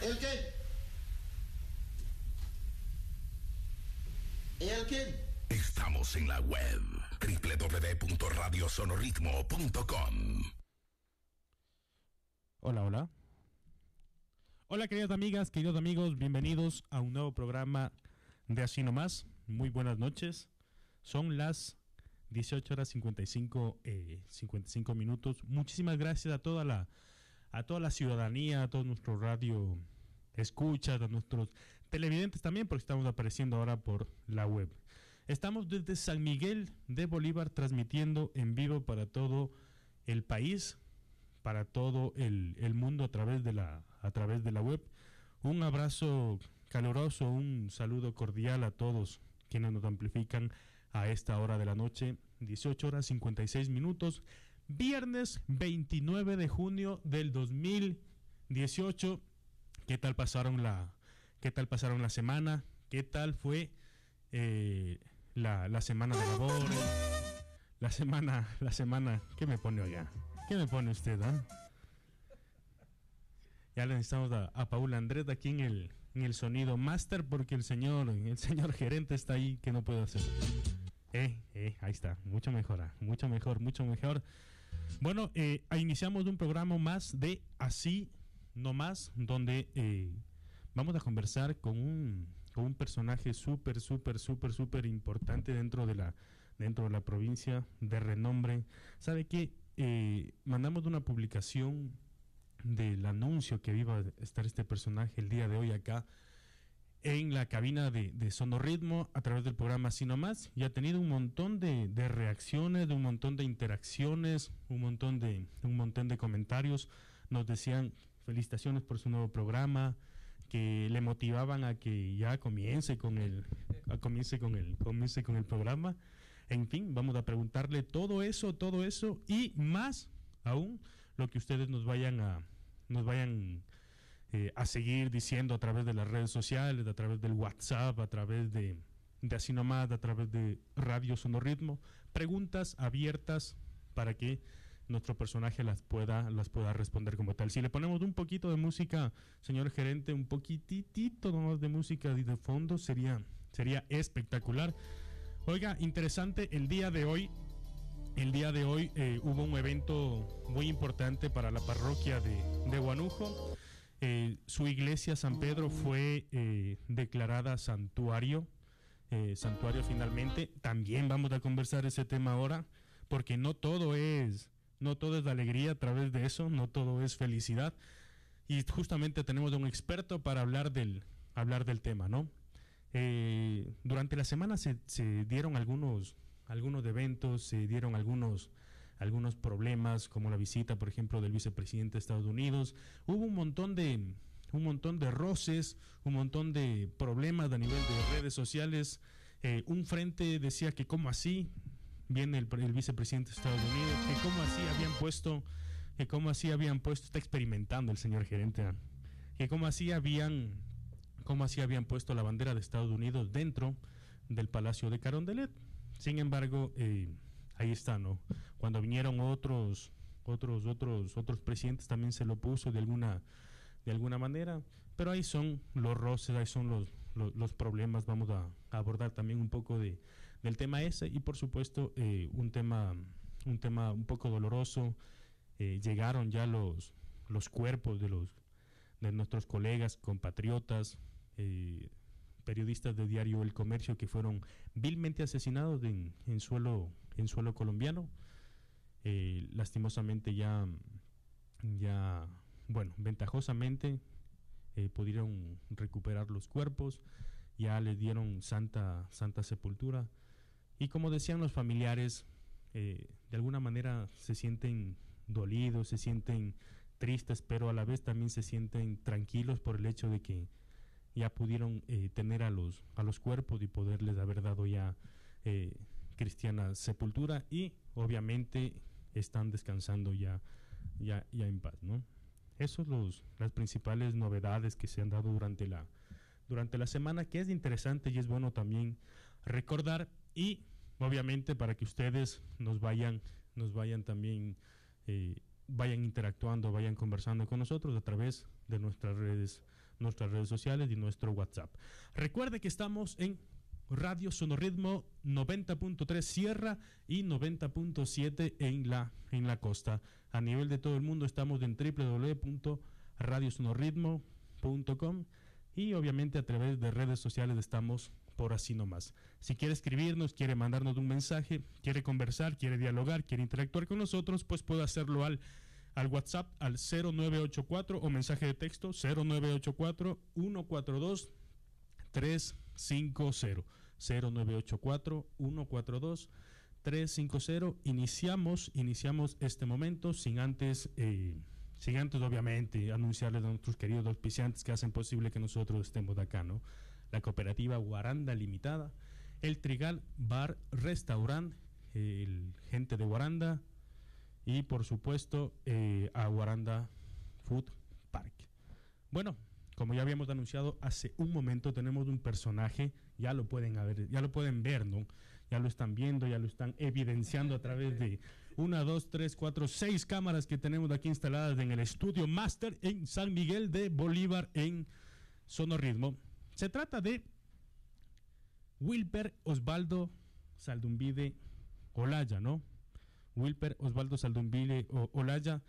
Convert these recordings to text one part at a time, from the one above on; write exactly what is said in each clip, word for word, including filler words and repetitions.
¿El qué? ¿El qué? Estamos en la web doble u doble u doble u punto radio sonoritmo punto com. Hola, hola. Hola, queridas amigas, queridos amigos, bienvenidos a un nuevo programa de Así Nomás. Muy buenas noches. Son las dieciocho horas cincuenta y cinco, eh, cincuenta y cinco minutos. Muchísimas gracias a toda la a toda la ciudadanía, a todos nuestros radio escuchas, a nuestros televidentes también, porque estamos apareciendo ahora por la web. Estamos desde San Miguel de Bolívar transmitiendo en vivo para todo el país, para todo el, el mundo a través de la a través de la web. Un abrazo caluroso, un saludo cordial a todos quienes nos amplifican a esta hora de la noche, dieciocho horas cincuenta y seis minutos, viernes veintinueve de junio del dos mil dieciocho. ¿Qué tal pasaron la qué tal pasaron la semana? ¿Qué tal fue eh, la, la semana de labores? La semana, la semana, ¿qué me pone allá? ¿Qué me pone usted, ah? Ya le necesitamos a, a Paula Andrés aquí en el en el sonido máster, porque el señor el señor gerente está ahí que no puede hacer. Eh, eh, ahí está, mucho mejor, ah, mucho mejor, mucho mejor. Bueno, eh, iniciamos un programa más de Así Nomás, donde eh, vamos a conversar con un con un personaje súper, súper, súper, súper importante dentro de la dentro de la provincia, de renombre. ¿Sabe qué? Eh, mandamos una publicación del anuncio que iba a estar este personaje el día de hoy acá en la cabina de, de Sonoritmo a través del programa Así Nomás, y ha tenido un montón de, de reacciones, de un montón de interacciones, un montón de un montón de comentarios. Nos decían felicitaciones por su nuevo programa, que le motivaban a que ya comience con el a comience con el comience con el programa. En fin, vamos a preguntarle todo eso, todo eso y más aún lo que ustedes nos vayan a nos vayan eh, a seguir diciendo a través de las redes sociales, a través del WhatsApp, a través de de Así Nomás, a través de Radio Sonoritmo. Preguntas abiertas para que nuestro personaje las pueda las pueda responder como tal. Si le ponemos un poquito de música, señor gerente, un poquitito nomás de música de fondo, sería sería espectacular. Oiga, interesante, el día de hoy el día de hoy eh, hubo un evento muy importante para la parroquia de, de Huanujo. Eh, su iglesia San Pedro fue eh, declarada santuario, eh, santuario finalmente. También vamos a conversar ese tema ahora, porque no todo es No todo es de alegría a través de eso, no todo es felicidad. Y justamente tenemos a un experto para hablar del, hablar del tema, ¿no? Eh, durante la semana se, se dieron algunos, algunos eventos, se dieron algunos, algunos problemas, como la visita, por ejemplo, del vicepresidente de Estados Unidos. Hubo un montón de, un montón de roces, un montón de problemas a nivel de redes sociales. Eh, un frente decía que cómo así viene el, el vicepresidente de Estados Unidos, que cómo así habían puesto, que cómo así habían puesto, está experimentando el señor gerente, ¿eh? que cómo así habían, cómo así habían puesto la bandera de Estados Unidos dentro del Palacio de Carondelet. Sin embargo, eh, ahí está, ¿no? Cuando vinieron otros, otros, otros, otros presidentes también se lo puso de alguna, de alguna manera, pero ahí son los roces, ahí son los, los, los problemas. Vamos a, a abordar también un poco de del tema ese y por supuesto eh, un tema un tema un poco doloroso. Eh, llegaron ya los los cuerpos de los de nuestros colegas, compatriotas, eh, periodistas de diario El Comercio, que fueron vilmente asesinados en, en suelo en suelo colombiano. Eh, lastimosamente ya ya bueno ventajosamente eh, pudieron recuperar los cuerpos, ya les dieron santa santa sepultura. Y como decían los familiares, eh, de alguna manera se sienten dolidos, se sienten tristes, pero a la vez también se sienten tranquilos por el hecho de que ya pudieron eh, tener a los a los cuerpos y poderles haber dado ya eh, cristiana sepultura, y obviamente están descansando ya ya ya en paz, ¿no? Esas son los las principales novedades que se han dado durante la durante la semana, que es interesante y es bueno también recordar. Y obviamente para que ustedes nos vayan nos vayan también eh, vayan interactuando, vayan conversando con nosotros a través de nuestras redes nuestras redes sociales y nuestro WhatsApp. Recuerde que estamos en Radio Sonorritmo noventa punto tres Sierra y noventa punto siete en la, en la costa. A nivel de todo el mundo estamos en doble u doble u doble u punto radio sonorritmo punto com y obviamente a través de redes sociales estamos por así nomás. Si quiere escribirnos, quiere mandarnos un mensaje, quiere conversar, quiere dialogar, quiere interactuar con nosotros, pues puede hacerlo al, al WhatsApp al cero nueve ocho cuatro o mensaje de texto cero nueve ocho cuatro, uno cuatro dos, tres cinco cero. cero nueve ocho cuatro, uno cuatro dos, tres cinco cero. Iniciamos, iniciamos este momento sin antes, eh, sin antes obviamente anunciarles a nuestros queridos auspiciantes que hacen posible que nosotros estemos de acá, ¿no? La cooperativa Guaranda Limitada, el Trigal Bar Restaurant, el gente de Guaranda y por supuesto eh, a Guaranda Food Park. Bueno, como ya habíamos anunciado hace un momento, tenemos un personaje, ya lo pueden ver, ya lo pueden ver, ¿no? Ya lo están viendo, ya lo están evidenciando a través de una, dos, tres, cuatro, seis cámaras que tenemos aquí instaladas en el estudio Master en San Miguel de Bolívar en Sonorritmo. Se trata de Wilper Osvaldo Saldumbide Olaya, ¿no? Wilper Osvaldo Saldumbide Olaya.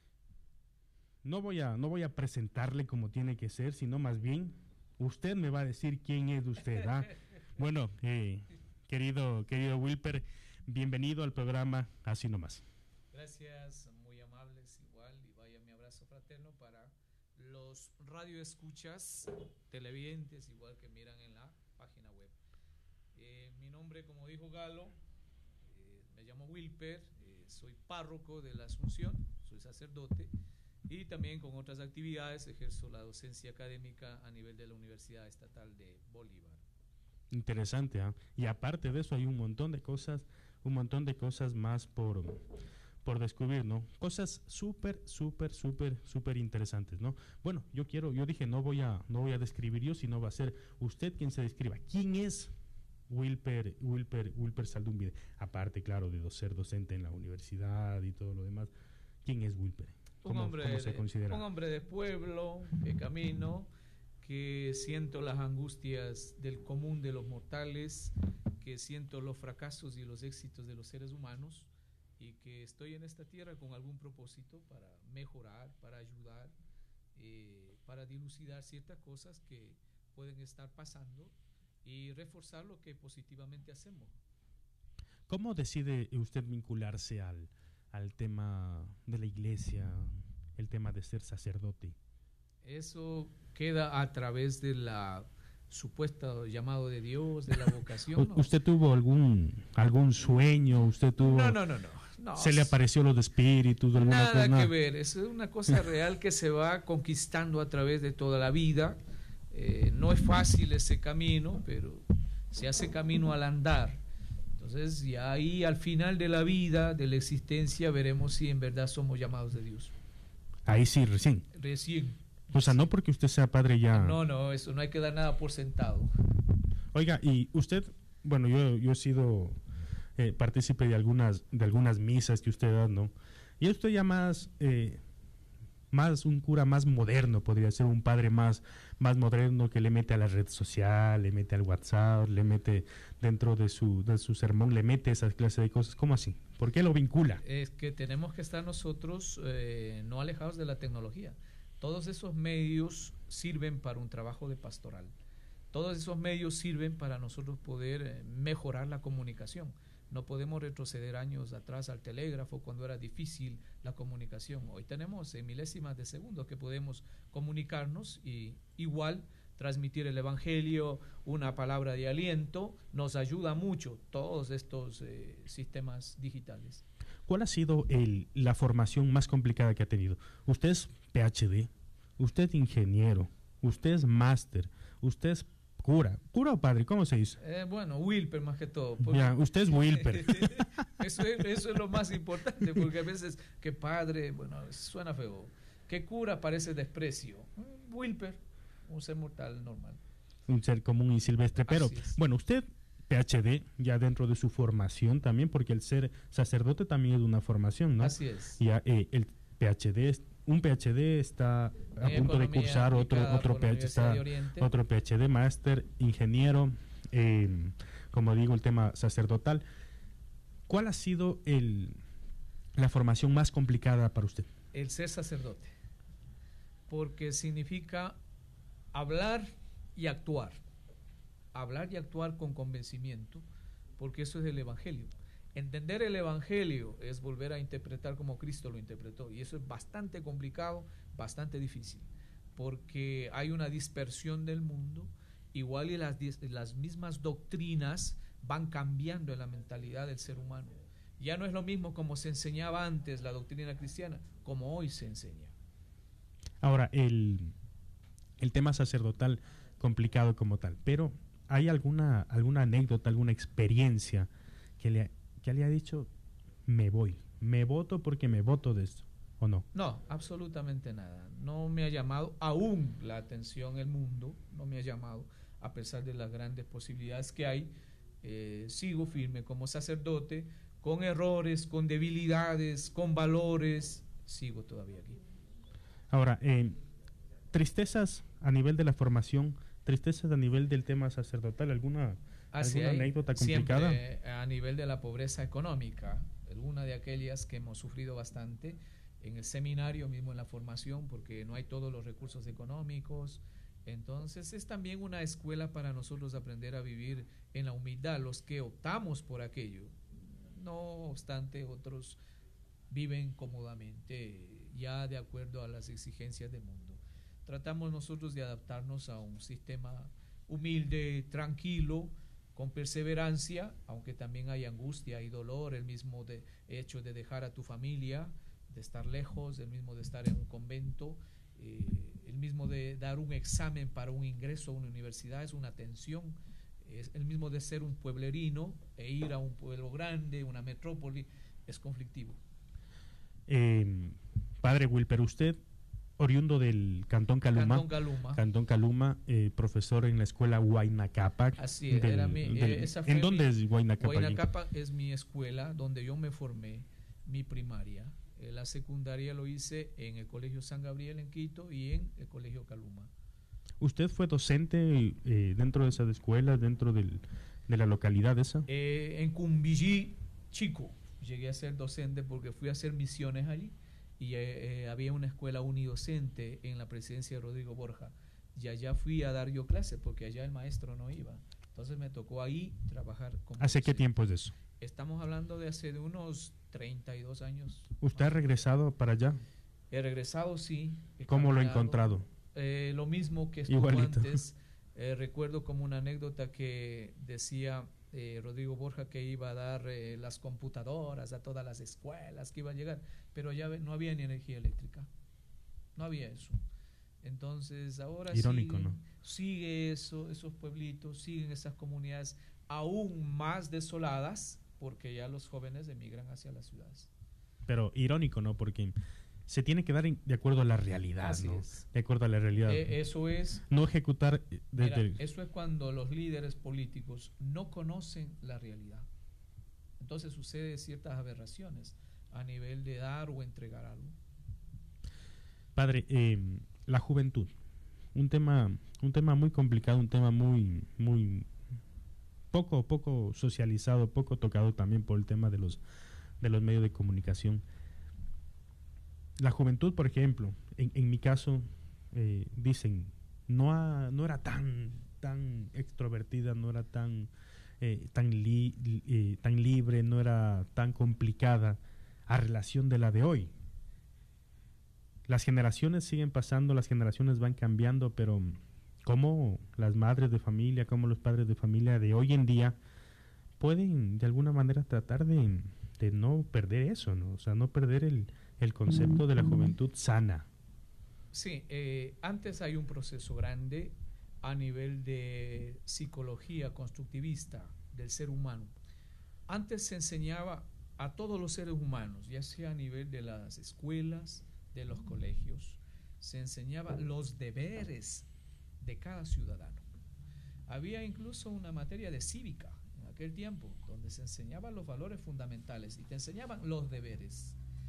No voy a, no voy a presentarle como tiene que ser, sino más bien usted me va a decir quién es usted, ¿ah? Bueno, eh, querido, querido Wilper, bienvenido al programa Así Nomás. Gracias, muy amables igual, y vaya mi abrazo fraterno para los radioescuchas, televidentes, igual que miran en la página web. Eh, mi nombre, como dijo Galo, eh, me llamo Wilper, eh, soy párroco de la Asunción, soy sacerdote, y también con otras actividades ejerzo la docencia académica a nivel de la Universidad Estatal de Bolívar. Interesante, ¿eh? Y aparte de eso hay un montón de cosas, un montón de cosas más por, por descubrir, ¿no? Cosas súper, súper, súper, súper interesantes, ¿no? Bueno, yo quiero, yo dije no voy a, no voy a describir yo, sino va a ser usted quien se describa. ¿Quién es Wilper, Wilper, Wilper Saldumbide? Aparte, claro, de ser docente en la universidad y todo lo demás, ¿quién es Wilper? Un hombre, ¿Cómo se considera? Un hombre de pueblo, que camino, que siento las angustias del común de los mortales, que siento los fracasos y los éxitos de los seres humanos, y que estoy en esta tierra con algún propósito para mejorar, para ayudar, eh, para dilucidar ciertas cosas que pueden estar pasando y reforzar lo que positivamente hacemos. ¿Cómo decide usted vincularse al, al tema de la iglesia, el tema de ser sacerdote? Eso queda a través de la supuesta llamado de Dios, de la vocación. ¿No? ¿Usted tuvo algún algún sueño? ¿Usted tuvo? No, no, no, no. no ¿Se le apareció los espíritus? De nada cosa? que Nada. ver. Es una cosa real que se va conquistando a través de toda la vida. Eh, no es fácil ese camino, pero se hace camino al andar. Entonces, ya ahí al final de la vida, de la existencia, veremos si en verdad somos llamados de Dios. Ahí sí, recién. Recién. O sea, no porque usted sea padre ya. No, no, eso no hay que dar nada por sentado. Oiga, y usted, bueno, yo, yo he sido eh, partícipe de algunas, de algunas misas que usted da, ¿no? Y usted ya más, eh, más un cura más moderno, podría ser un padre más, más moderno que le mete a la red social, le mete al WhatsApp, le mete dentro de su, de su sermón, le mete esas clases de cosas. ¿Cómo así? ¿Por qué lo vincula? Es que tenemos que estar nosotros eh, no alejados de la tecnología. Todos esos medios sirven para un trabajo de pastoral. Todos esos medios sirven para nosotros poder eh, mejorar la comunicación. No podemos retroceder años atrás al telégrafo cuando era difícil la comunicación. Hoy tenemos en milésimas de segundos que podemos comunicarnos y igual transmitir el evangelio, una palabra de aliento, nos ayuda mucho todos estos eh, sistemas digitales. ¿Cuál ha sido el, la formación más complicada que ha tenido? Usted es P H D, usted es ingeniero, usted es máster, usted es cura. ¿Cura o padre? ¿Cómo se dice? Eh, bueno, Wilper más que todo. Ya, usted es Wilper. eso, es, eso es lo más importante, porque a veces que padre, bueno, suena feo. Que cura parece desprecio. Wilper, un ser mortal normal. Un ser común y silvestre. Pero, bueno, usted... P H D, ya dentro de su formación también, porque el ser sacerdote también es una formación, ¿no? Así es. Ya, eh, el P H D un PhD, está a En punto de economía cursar otro aplicada otro por la PhD, Universidad está de Oriente. otro PhD, máster, ingeniero, eh, como digo, el tema sacerdotal. ¿Cuál ha sido el, la formación más complicada para usted? El ser sacerdote, porque significa hablar y actuar, hablar y actuar con convencimiento, porque eso es el Evangelio. Entender el Evangelio es volver a interpretar como Cristo lo interpretó, y eso es bastante complicado, bastante difícil, porque hay una dispersión del mundo, igual y las, las mismas doctrinas van cambiando en la mentalidad del ser humano. Ya no es lo mismo como se enseñaba antes la doctrina cristiana, como hoy se enseña. Ahora, el, el tema sacerdotal complicado como tal, pero ¿hay alguna, alguna anécdota, alguna experiencia que le, que le ha dicho, me voy, me voto porque me voto de esto, o no? No, absolutamente nada. No me ha llamado aún la atención el mundo, no me ha llamado, a pesar de las grandes posibilidades que hay. Eh, sigo firme como sacerdote, con errores, con debilidades, con valores, sigo todavía aquí. Ahora, eh, tristezas a nivel de la formación, tristezas a nivel del tema sacerdotal, ¿alguna, Así alguna hay, anécdota complicada? siempre a nivel de la pobreza económica, alguna de aquellas que hemos sufrido bastante en el seminario, mismo en la formación, porque no hay todos los recursos económicos. Entonces es también una escuela para nosotros aprender a vivir en la humildad, los que optamos por aquello. No obstante, otros viven cómodamente, ya de acuerdo a las exigencias del mundo. Tratamos nosotros de adaptarnos a un sistema humilde, tranquilo, con perseverancia, aunque también hay angustia y dolor, el mismo de hecho de dejar a tu familia, de estar lejos, el mismo de estar en un convento, eh, el mismo de dar un examen para un ingreso a una universidad, es una tensión, es el mismo de ser un pueblerino e ir a un pueblo grande, una metrópoli, es conflictivo. Eh, padre Wilper, usted, oriundo del Cantón Caluma, Cantón Caluma, Cantón Caluma, eh, profesor en la escuela Huayna Cápac. así es, del- era mi, del- eh, esa fue ¿En dónde mi, es Huayna Cápac? Huayna Cápac es mi escuela donde yo me formé, mi primaria. Eh, la secundaria lo hice en el Colegio San Gabriel en Quito y en el Colegio Caluma. ¿Usted fue docente eh, dentro de esas escuelas, dentro del, de la localidad esa? Eh, en Cumbillí, Chico, llegué a ser docente porque fui a hacer misiones allí y eh, eh, había una escuela unidocente en la presidencia de Rodrigo Borja. Y allá fui a dar yo clases porque allá el maestro no iba. Entonces me tocó ahí trabajar como ¿Hace qué docente. tiempo es eso? Estamos hablando de hace de unos treinta y dos años. ¿Usted ha regresado para allá? He regresado, sí. He ¿Cómo lo ha caminado. encontrado? Eh, lo mismo que estuvo Igualito. antes. Eh, recuerdo como una anécdota que decía eh, Rodrigo Borja que iba a dar eh, las computadoras a todas las escuelas, que iba a llegar, pero ya no había ni energía eléctrica. No había eso. Entonces ahora Irónico, siguen, ¿no? sigue eso, esos pueblitos, siguen esas comunidades aún más desoladas porque ya los jóvenes emigran hacia las ciudades. Pero irónico, ¿no? Porque se tiene que dar en- de acuerdo a la realidad, Así ¿no? es. De acuerdo a la realidad. Eh, eso es No ejecutar eh, Mira, desde... eso es cuando los líderes políticos no conocen la realidad. Entonces sucede ciertas aberraciones a nivel de dar o entregar algo. Padre, eh, la juventud. Un tema, un tema muy complicado, un tema muy, muy poco, poco socializado, poco tocado también por el tema de los, de los medios de comunicación. La juventud, por ejemplo, en, en mi caso, eh, dicen, no, ha, no era tan, tan extrovertida, no era tan, eh, tan, li, li- eh, tan libre, no era tan complicada a relación de la de hoy. Las generaciones siguen pasando, las generaciones van cambiando, pero cómo las madres de familia, cómo los padres de familia de hoy en día pueden de alguna manera tratar de, de no perder eso, ¿no? O sea, no perder el, el concepto de la juventud sana. Sí, eh, antes hay un proceso grande a nivel de psicología constructivista del ser humano. Antes se enseñaba a todos los seres humanos, ya sea a nivel de las escuelas, de los colegios, se enseñaba los deberes de cada ciudadano. Había incluso una materia de cívica en aquel tiempo, donde se enseñaban los valores fundamentales y te enseñaban los deberes.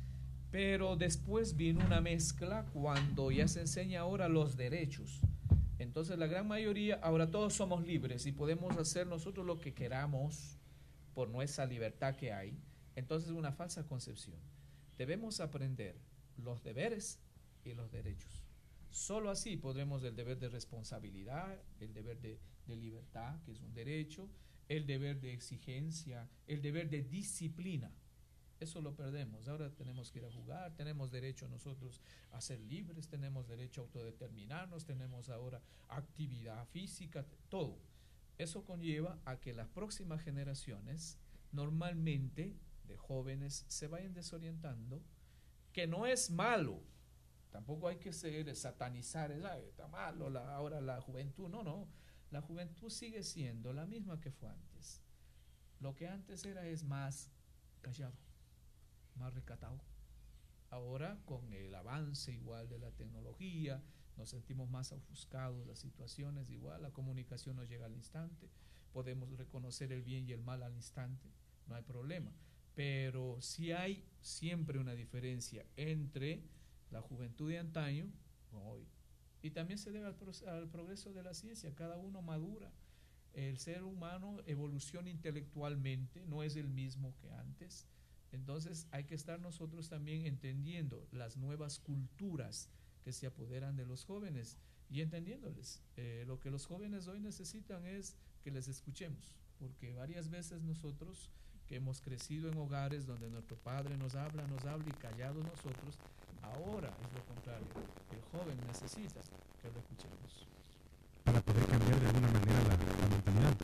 Pero después vino una mezcla cuando ya se enseña ahora los derechos. Entonces la gran mayoría, ahora todos somos libres y podemos hacer nosotros lo que queramos por nuestra libertad que hay. Entonces es una falsa concepción. Debemos aprender los deberes y los derechos. Solo así podremos el deber de responsabilidad, el deber de, de libertad, que es un derecho, el deber de exigencia, el deber de disciplina. Eso lo perdemos. Ahora tenemos que ir a jugar, tenemos derecho nosotros a ser libres, tenemos derecho a autodeterminarnos, tenemos ahora actividad física, todo. Eso conlleva a que las próximas generaciones normalmente de jóvenes se vayan desorientando, que no es malo. Tampoco hay que ser, satanizar, ay, está malo la, ahora la juventud. No, no. La juventud sigue siendo la misma que fue antes. Lo que antes era es más callado, más recatado. Ahora, con el avance igual de la tecnología, nos sentimos más ofuscados, las situaciones igual, la comunicación nos llega al instante, podemos reconocer el bien y el mal al instante, no hay problema. Pero sí hay siempre una diferencia entre la juventud de antaño con hoy. Y también se debe al, pro al progreso de la ciencia, cada uno madura. El ser humano evoluciona intelectualmente, no es el mismo que antes. Entonces hay que estar nosotros también entendiendo las nuevas culturas que se apoderan de los jóvenes y entendiéndoles. Eh, lo que los jóvenes hoy necesitan es que les escuchemos, porque varias veces nosotros que hemos crecido en hogares donde nuestro padre nos habla, nos habla y callados nosotros, ahora es lo contrario. El joven necesita que lo escuchemos. Para poder cambiar de alguna manera la, la mentalidad.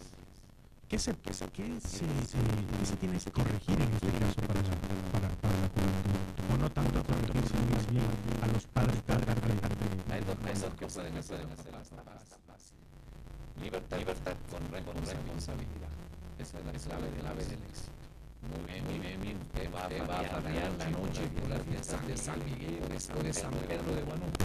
¿Qué se, qué se, qué se, se, qué se tiene que corregir en este caso para la, para, para la juventud? O no tanto a corregir, sino más bien a los padres tratar de... Hay dos cosas que pueden hacer más. Libertad, libertad con responsabilidad. Esa es la clave, la clave del éxito. Muy bien, muy bien, bien. Usted va, va, va a variar la noche por las fiestas de San Miguel o de San, de San Pedro de Guanajuato.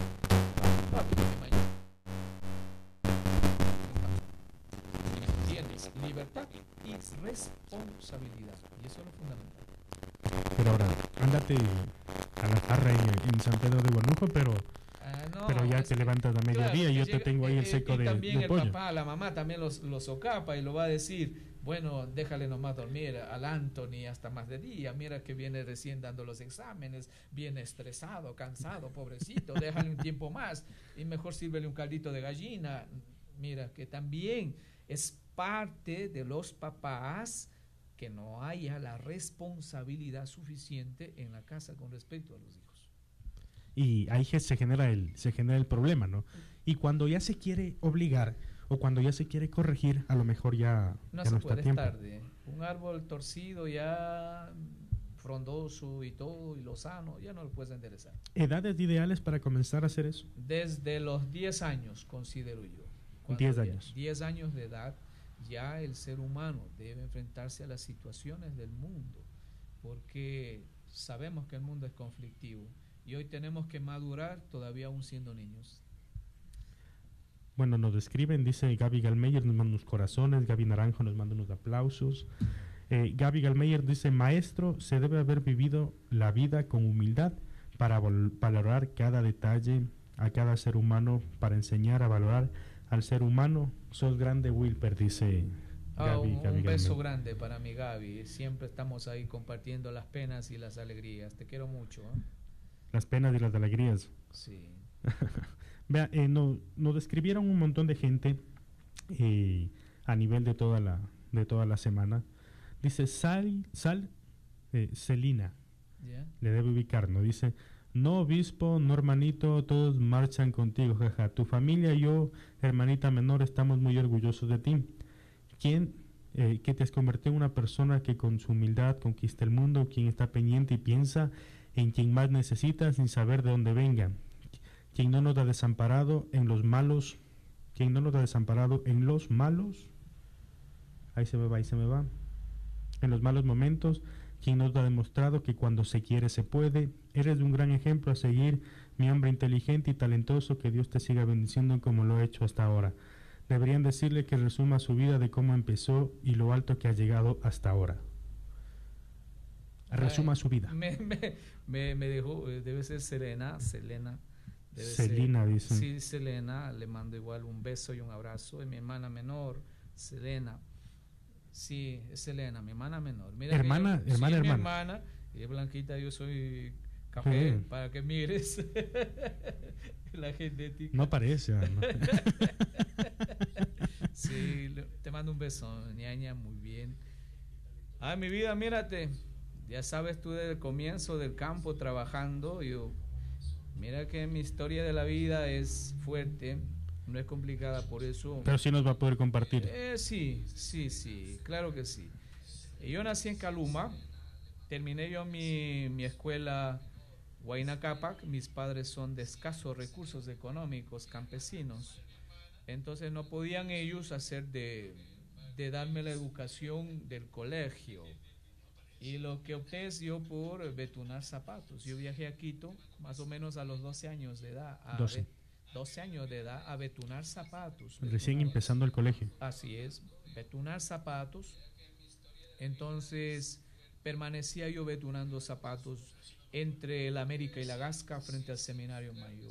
Tienes libertad y responsabilidad. Y eso es lo fundamental. Pero ahora, ándate a la jarra en, en San Pedro de Guanajuato, pero... Ah, no, pero ya te levantas a mediodía, claro, y yo llega, te tengo ahí el seco y de, también de el pollo. Papá, la mamá también los, los socapa y lo va a decir, bueno, déjale nomás dormir al Anthony hasta más de día, mira que viene recién dando los exámenes, viene estresado, cansado, pobrecito, déjale un tiempo más y mejor sírvele un caldito de gallina. Mira que también es parte de los papás que no haya la responsabilidad suficiente en la casa con respecto a los hijos. Y ahí se genera el se genera el problema, ¿no? Y cuando ya se quiere obligar o cuando ya se quiere corregir, a lo mejor ya no, ya se no puede, está tiempo. Es tarde. Un árbol torcido ya frondoso y todo y lozano, ya no lo puedes enderezar. ¿Edades ideales para comenzar a hacer eso? Desde los diez años, considero yo. diez años. diez años de edad, ya el ser humano debe enfrentarse a las situaciones del mundo, porque sabemos que el mundo es conflictivo. Y hoy tenemos que madurar todavía aún siendo niños. Bueno, nos describen, dice Gaby Galmeyer, nos manda unos corazones, Gaby Naranjo nos manda unos aplausos. Eh, Gaby Galmeyer dice, maestro, se debe haber vivido la vida con humildad para valorar cada detalle a cada ser humano, para enseñar a valorar al ser humano. Sos grande, Wilper, dice ah, Gaby. Un, Gaby un beso Galmeyer. grande para mi Gaby. Siempre estamos ahí compartiendo las penas y las alegrías. Te quiero mucho, ¿eh? Las penas y las alegrías. Sí. Vea, eh, no, nos describieron un montón de gente eh, a nivel de toda la de toda la semana. Dice Sal, Sal eh, Celina, yeah. Le debe ubicar, ¿no? Dice, no obispo, no hermanito, todos marchan contigo, jaja. Tu familia y yo, hermanita menor, estamos muy orgullosos de ti. ¿Quién eh, que te has convertido en una persona que con su humildad conquista el mundo, quien está pendiente y piensa en quien más necesita sin saber de dónde venga, quien no nos ha desamparado en los malos, quien no nos ha desamparado en los malos, ahí se me va, ahí se me va, en los malos momentos, quien nos ha demostrado que cuando se quiere se puede. Eres de un gran ejemplo a seguir, mi hombre inteligente y talentoso, que Dios te siga bendiciendo como lo ha hecho hasta ahora. Deberían decirle que resuma su vida de cómo empezó y lo alto que ha llegado hasta ahora. Resuma su vida. Me, me, me, me dejó, eh, debe ser Selena, Selena. Debe Selena, ser, dice. Sí, Selena, le mando igual un beso y un abrazo. Es mi hermana menor, Selena. Sí, es Selena, mi hermana menor. Mira hermana, yo, hermana, sí, hermana. Mi hermana, y es blanquita, yo soy café, Sí. para que mires la genética. No parece. ¿No? Sí, te mando un beso, ñaña, muy bien. Ah, mi vida, mírate, ya sabes tú desde el comienzo del campo trabajando. Yo, mira que mi historia de la vida es fuerte, no es complicada, por eso. Pero sí nos va a poder compartir. Eh, sí, sí, sí, claro que sí. Yo nací en Caluma, terminé yo mi, mi escuela Huayna Cápac. Mis padres son de escasos recursos económicos, campesinos. Entonces no podían ellos hacer de, de darme la educación del colegio. Y lo que opté es yo por betunar zapatos. Yo viajé a Quito más o menos a los doce años de edad. A doce. Bet, doce años de edad a betunar zapatos. Recién betunar, empezando el colegio. Así es, betunar zapatos. Entonces permanecía yo betunando zapatos entre la América y la Gasca frente al Seminario Mayor.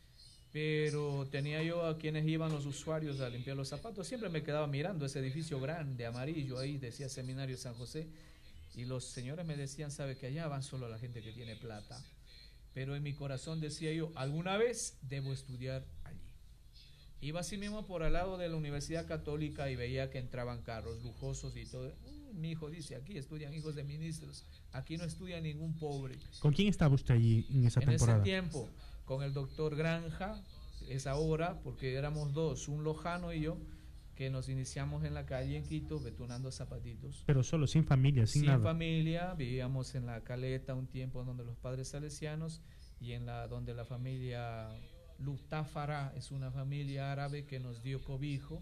Pero tenía yo a quienes iban los usuarios a limpiar los zapatos. Siempre me quedaba mirando ese edificio grande, amarillo, ahí decía Seminario San José. Y los señores me decían, sabe que allá van solo la gente que tiene plata. Pero en mi corazón decía yo, alguna vez debo estudiar allí. Iba así mismo por al lado de la Universidad Católica y veía que entraban carros lujosos y todo. Uh, mi hijo dice, aquí estudian hijos de ministros, aquí no estudia ningún pobre. ¿Con quién estaba usted allí en esa en temporada? En ese tiempo, con el doctor Granja, esa hora, porque éramos dos, un lojano y yo, que nos iniciamos en la calle en Quito betunando zapatitos. Pero solo, sin familia, sin, sin nada. Sin familia, vivíamos en la Caleta un tiempo donde los padres salesianos y en la donde la familia Luftafara es una familia árabe que nos dio cobijo.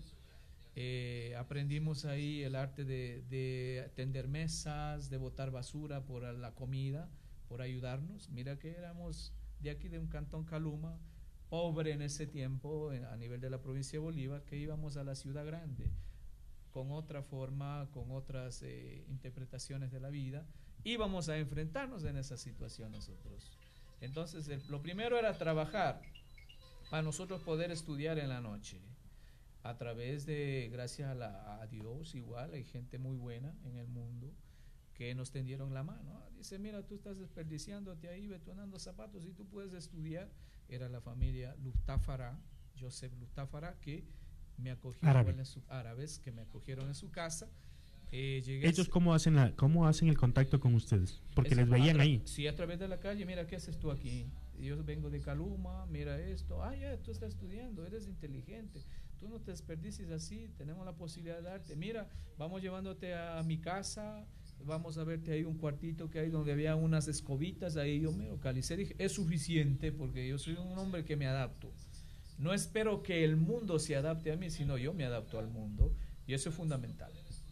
Eh, aprendimos ahí el arte de, de tender mesas, de botar basura por la comida, por ayudarnos. Mira que éramos de aquí de un cantón Caluma, pobre en ese tiempo a nivel de la provincia de Bolívar, que íbamos a la ciudad grande con otra forma, con otras eh, interpretaciones de la vida, íbamos a enfrentarnos en esa situación nosotros. Entonces el, lo primero era trabajar para nosotros poder estudiar en la noche, a través de, gracias a, la, a Dios igual, hay gente muy buena en el mundo que nos tendieron la mano. Dice, mira, tú estás desperdiciándote ahí betonando zapatos y tú puedes estudiar. Era la familia Luftafara, Joseph Luftafara, que me acogieron Árabe. en su, árabes, que me acogieron en su casa. Eh, llegué ¿Ellos cómo hacen, la, cómo hacen el contacto con ustedes? Porque es, les veían tra- ahí. Sí, a través de la calle, mira, ¿qué haces tú aquí? Yo vengo de Caluma, mira esto. Ah, ya, tú estás estudiando, eres inteligente. Tú no te desperdicies así, tenemos la posibilidad de darte. Mira, vamos llevándote a, a mi casa, vamos a verte ahí un cuartito que hay donde había unas escobitas. Ahí yo me localicé, dije, es suficiente porque yo soy un hombre que me adapto. No espero que el mundo se adapte a mí, sino yo me adapto al mundo. Y eso es fundamental.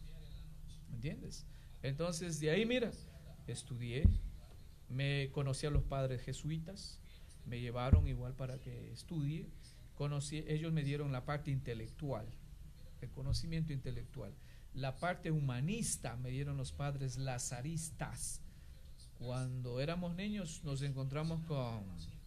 ¿Me entiendes? Entonces, de ahí, mira, estudié, me conocí a los padres jesuitas, me llevaron igual para que estudie, conocí, ellos me dieron la parte intelectual, el conocimiento intelectual. La parte humanista me dieron los padres lazaristas. Cuando éramos niños nos encontramos con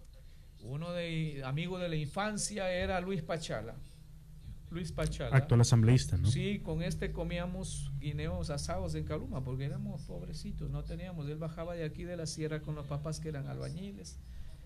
uno de amigo de la infancia, era Luis Pachala. Luis Pachala. Actual asambleísta, ¿no? Sí, con este comíamos guineos asados en Caluma porque éramos pobrecitos, no teníamos. Él bajaba de aquí de la sierra con los papás que eran albañiles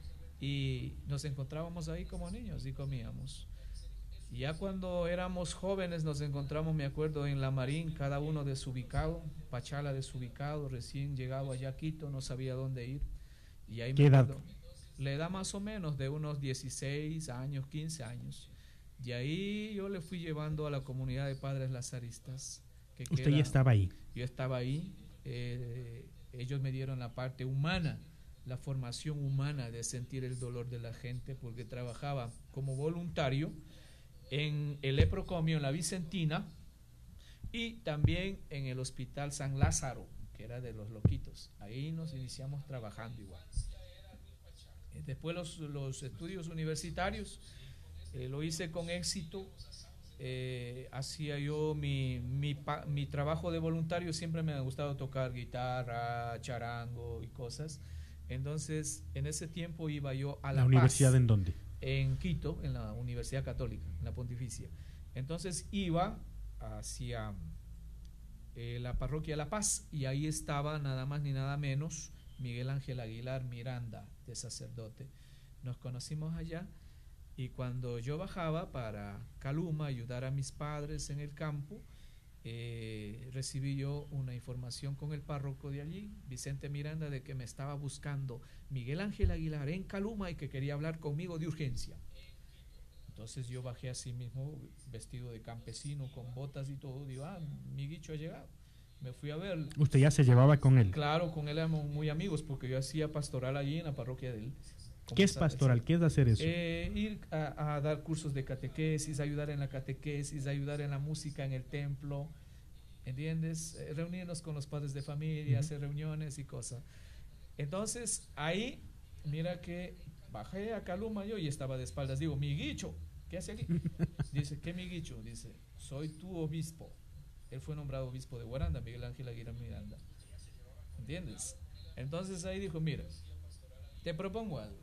y nos encontrábamos ahí como niños y comíamos. Y ya cuando éramos jóvenes nos encontramos, me acuerdo, en La Marín, cada uno desubicado, Pachala desubicado, recién llegado allá a Quito, no sabía dónde ir. Y ahí ¿Qué me edad? acuerdo, le da más o menos de unos dieciséis años, quince años. Y ahí yo le fui llevando a la comunidad de padres lazaristas. Que Usted queda, ya estaba ahí. Yo estaba ahí. Eh, ellos me dieron la parte humana, la formación humana de sentir el dolor de la gente, porque trabajaba como voluntario en el Eprocomio, en la Vicentina, y también en el Hospital San Lázaro, que era de los loquitos. Ahí nos iniciamos trabajando igual. Después los, los estudios universitarios, Eh, lo hice con éxito eh, hacía yo mi, mi, pa, mi trabajo de voluntario, siempre me ha gustado tocar guitarra, charango y cosas. Entonces, en ese tiempo iba yo a La, ¿La universidad en dónde? En Quito, en la Universidad Católica, en la Pontificia. Entonces iba hacia eh, la parroquia La Paz y ahí estaba nada más ni nada menos Miguel Ángel Aguilar Miranda, de sacerdote. Nos conocimos allá y cuando yo bajaba para Caluma a ayudar a mis padres en el campo, eh, recibí yo una información con el párroco de allí, Vicente Miranda, de que me estaba buscando Miguel Ángel Aguilar en Caluma y que quería hablar conmigo de urgencia. Entonces yo bajé así mismo, vestido de campesino, con botas y todo. Digo, ah, mi guicho ha llegado. Me fui a ver. ¿Usted ya se llevaba con él? Claro, con él éramos muy amigos porque yo hacía pastoral allí en la parroquia de él. ¿Qué es pastoral? ¿Qué es hacer eso? Eh, ir a, a dar cursos de catequesis, ayudar en la catequesis, ayudar en la música en el templo, ¿entiendes? Eh, reunirnos con los padres de familia, uh-huh. hacer reuniones y cosas. Entonces, ahí, mira que bajé a Caluma yo y estaba de espaldas. Digo, mi guicho, ¿qué hace aquí? Dice, ¿qué mi guicho? Dice, soy tu obispo. Él fue nombrado obispo de Guaranda, Miguel Ángel Aguilar Miranda. ¿Entiendes? Entonces ahí dijo, mira, te propongo algo.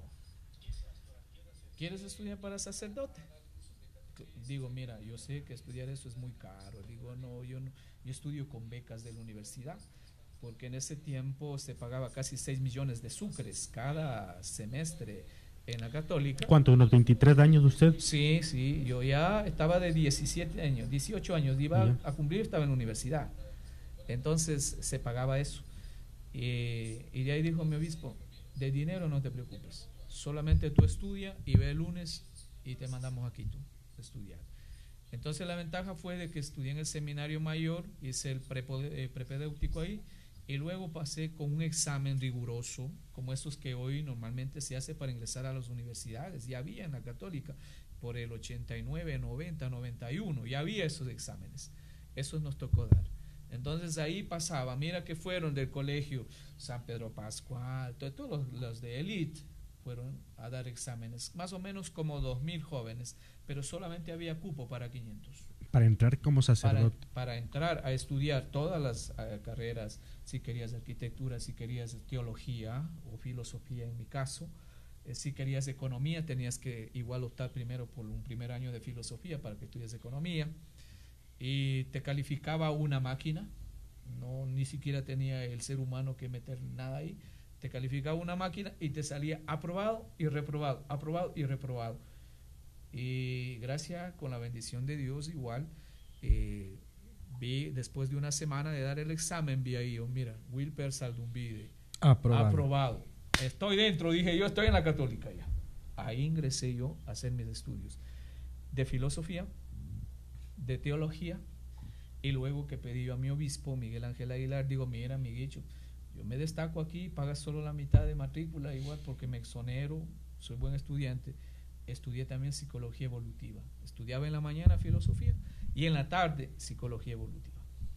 ¿Quieres estudiar para sacerdote? Digo, mira, yo sé que estudiar eso es muy caro. Digo, no, yo no, yo estudio con becas de la universidad, porque en ese tiempo se pagaba casi seis millones de sucres cada semestre en la Católica. ¿Cuánto? ¿Unos veintitrés años de usted? Sí, sí, yo ya estaba de diecisiete años, dieciocho años, iba yeah. a cumplir, estaba en la universidad. Entonces se pagaba eso. Y, y de ahí dijo mi obispo, de dinero no te preocupes, solamente tú estudia y ve el lunes y te mandamos aquí tú a estudiar. Entonces la ventaja fue de que estudié en el seminario mayor, hice el eh, prepedéutico ahí y luego pasé con un examen riguroso como estos que hoy normalmente se hace para ingresar a las universidades. Ya había en la Católica por el ochenta y nueve, noventa, noventa y uno, ya había esos exámenes, esos nos tocó dar. Entonces ahí pasaba, mira que fueron del colegio San Pedro Pascual, todos los, los de élite fueron a dar exámenes, más o menos como dos mil jóvenes, pero solamente había cupo para quinientos. Para entrar como sacerdote. Para, para entrar a estudiar todas las uh, carreras, si querías arquitectura, si querías teología o filosofía en mi caso, eh, si querías economía tenías que igual optar primero por un primer año de filosofía para que estudies economía, y te calificaba una máquina, no ni siquiera tenía el ser humano que meter nada ahí, te calificaba una máquina y te salía aprobado y reprobado, aprobado y reprobado. Y gracias, con la bendición de Dios igual, eh, vi después de una semana de dar el examen, vi ahí, oh, mira, Wilper Saldumbide, aprobado. aprobado. Estoy dentro, dije yo, estoy en la Católica ya. Ahí ingresé yo a hacer mis estudios de filosofía, de teología, y luego que pedí yo a mi obispo, Miguel Ángel Aguilar, digo, mira, mi guicho, yo me destaco aquí, pagas solo la mitad de matrícula, igual porque me exonero, soy buen estudiante. Estudié también psicología evolutiva. Estudiaba en la mañana filosofía y en la tarde psicología evolutiva.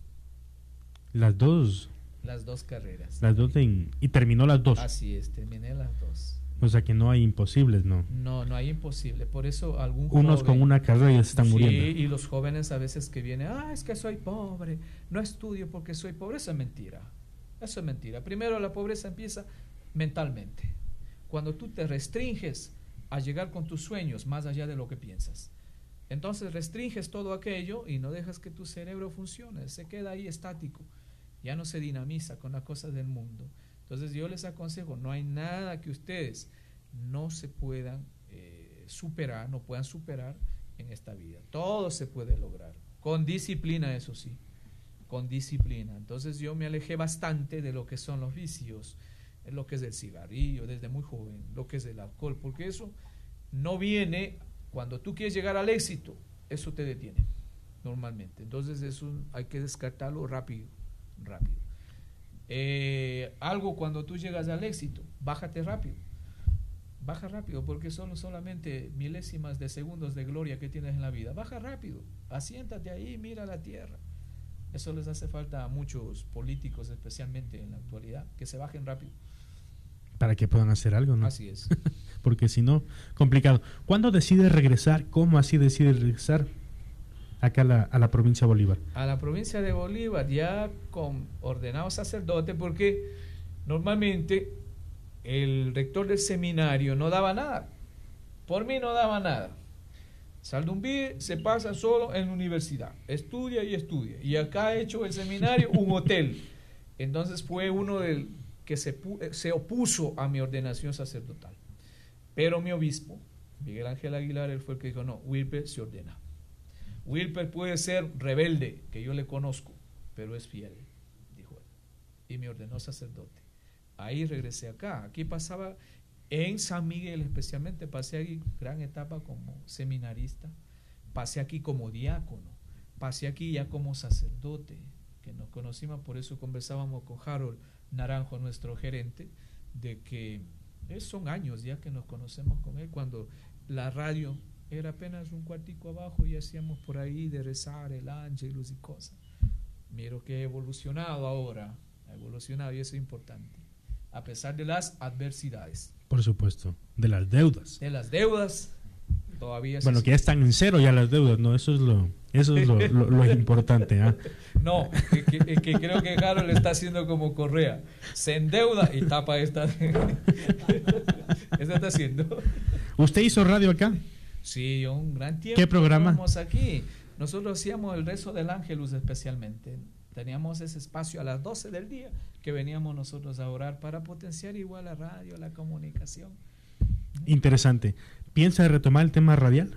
Las dos. Las dos carreras. Las dos en, y terminó las dos. Así es, terminé las dos. O sea que no hay imposibles, ¿no? No, no hay imposible. Por eso algún Unos joven, con una carrera ya se están sí, muriendo. Y los jóvenes a veces que vienen, ah, es que soy pobre, no estudio porque soy pobre. Eso es mentira. Eso es mentira. Primero la pobreza empieza mentalmente. Cuando tú te restringes a llegar con tus sueños más allá de lo que piensas, entonces restringes todo aquello y no dejas que tu cerebro funcione, se queda ahí estático, ya no se dinamiza con las cosas del mundo. Entonces yo les aconsejo, no hay nada que ustedes no se puedan eh, superar, no puedan superar en esta vida. Todo se puede lograr, con disciplina, eso sí, con disciplina. Entonces yo me alejé bastante de lo que son los vicios, lo que es el cigarrillo desde muy joven, lo que es el alcohol, porque eso no viene cuando tú quieres llegar al éxito, eso te detiene normalmente. Entonces eso hay que descartarlo rápido, rápido. Eh, algo cuando tú llegas al éxito, bájate rápido, baja rápido, porque son solamente milésimas de segundos de gloria que tienes en la vida. Baja rápido, asiéntate ahí, mira la tierra. Eso les hace falta a muchos políticos, especialmente en la actualidad, que se bajen rápido. Para que puedan hacer algo, ¿no? Así es. Porque si no, complicado. ¿Cuándo decide regresar? ¿Cómo así decide regresar? acá a la, a la provincia de Bolívar? A la provincia de Bolívar, ya con ordenado sacerdote, porque normalmente el rector del seminario no daba nada. Por mí no daba nada. Saldumbí se pasa solo en la universidad, estudia y estudia. Y acá ha hecho el seminario un hotel. Entonces fue uno del que se, se opuso a mi ordenación sacerdotal. Pero mi obispo, Miguel Ángel Aguilar, él fue el que dijo, no, Wilper se ordena. Wilper puede ser rebelde, que yo le conozco, pero es fiel, dijo él. Y me ordenó sacerdote. Ahí regresé acá. Aquí pasaba, en San Miguel especialmente, pasé aquí gran etapa como seminarista, pasé aquí como diácono, pasé aquí ya como sacerdote, que nos conocimos, por eso conversábamos con Harold Naranjo, nuestro gerente, de que son años ya que nos conocemos con él, cuando la radio era apenas un cuartico abajo y hacíamos por ahí de rezar el ángelus y cosas. Miro que ha evolucionado ahora, ha evolucionado y eso es importante, a pesar de las adversidades. Por supuesto, de las deudas. De las deudas, todavía. Bueno, que ya están en cero ya las deudas, ¿no? Eso es lo, eso es lo, lo, lo importante, ¿ah? ¿eh? No, que, que, que creo que Harold está haciendo como Correa. Se endeuda y tapa esta. Esta está haciendo. ¿Usted hizo radio acá? Sí, un gran tiempo. ¿Qué programa? Aquí. Nosotros hacíamos el rezo del Ángelus especialmente. Teníamos ese espacio a las doce del día que veníamos nosotros a orar para potenciar igual la radio, la comunicación. Interesante. ¿Piensa retomar el tema radial?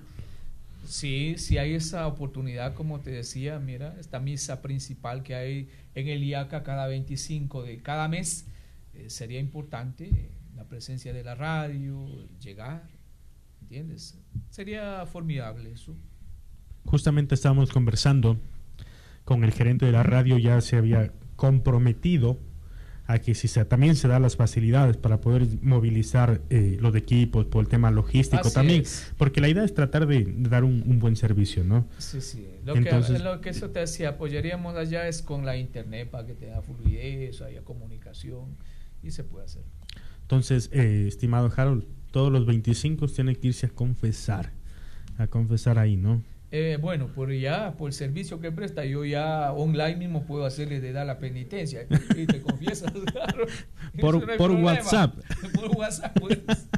Sí, sí hay esa oportunidad, como te decía, mira, esta misa principal que hay en el I A C A cada veinticinco de cada mes, eh, sería importante eh, la presencia de la radio, llegar, ¿entiendes? Sería formidable eso. Justamente estábamos conversando con el gerente de la radio, ya se había comprometido a que si se, también se dan las facilidades para poder movilizar eh, los equipos por el tema logístico. Así también, es. Porque la idea es tratar de, de dar un, un buen servicio, ¿no? Sí, sí. Lo, Entonces, que, lo que eso te decía, apoyaríamos allá es con la internet para que tenga fluidez, haya comunicación y se puede hacer. Entonces, eh, estimado Harold, todos los veinticinco tienen que irse a confesar, a confesar ahí, ¿no? Eh, bueno, por ya, por el servicio que presta, yo ya online mismo puedo hacerle de dar la penitencia y te confiesas, claro. Por, no por WhatsApp. Por WhatsApp, pues.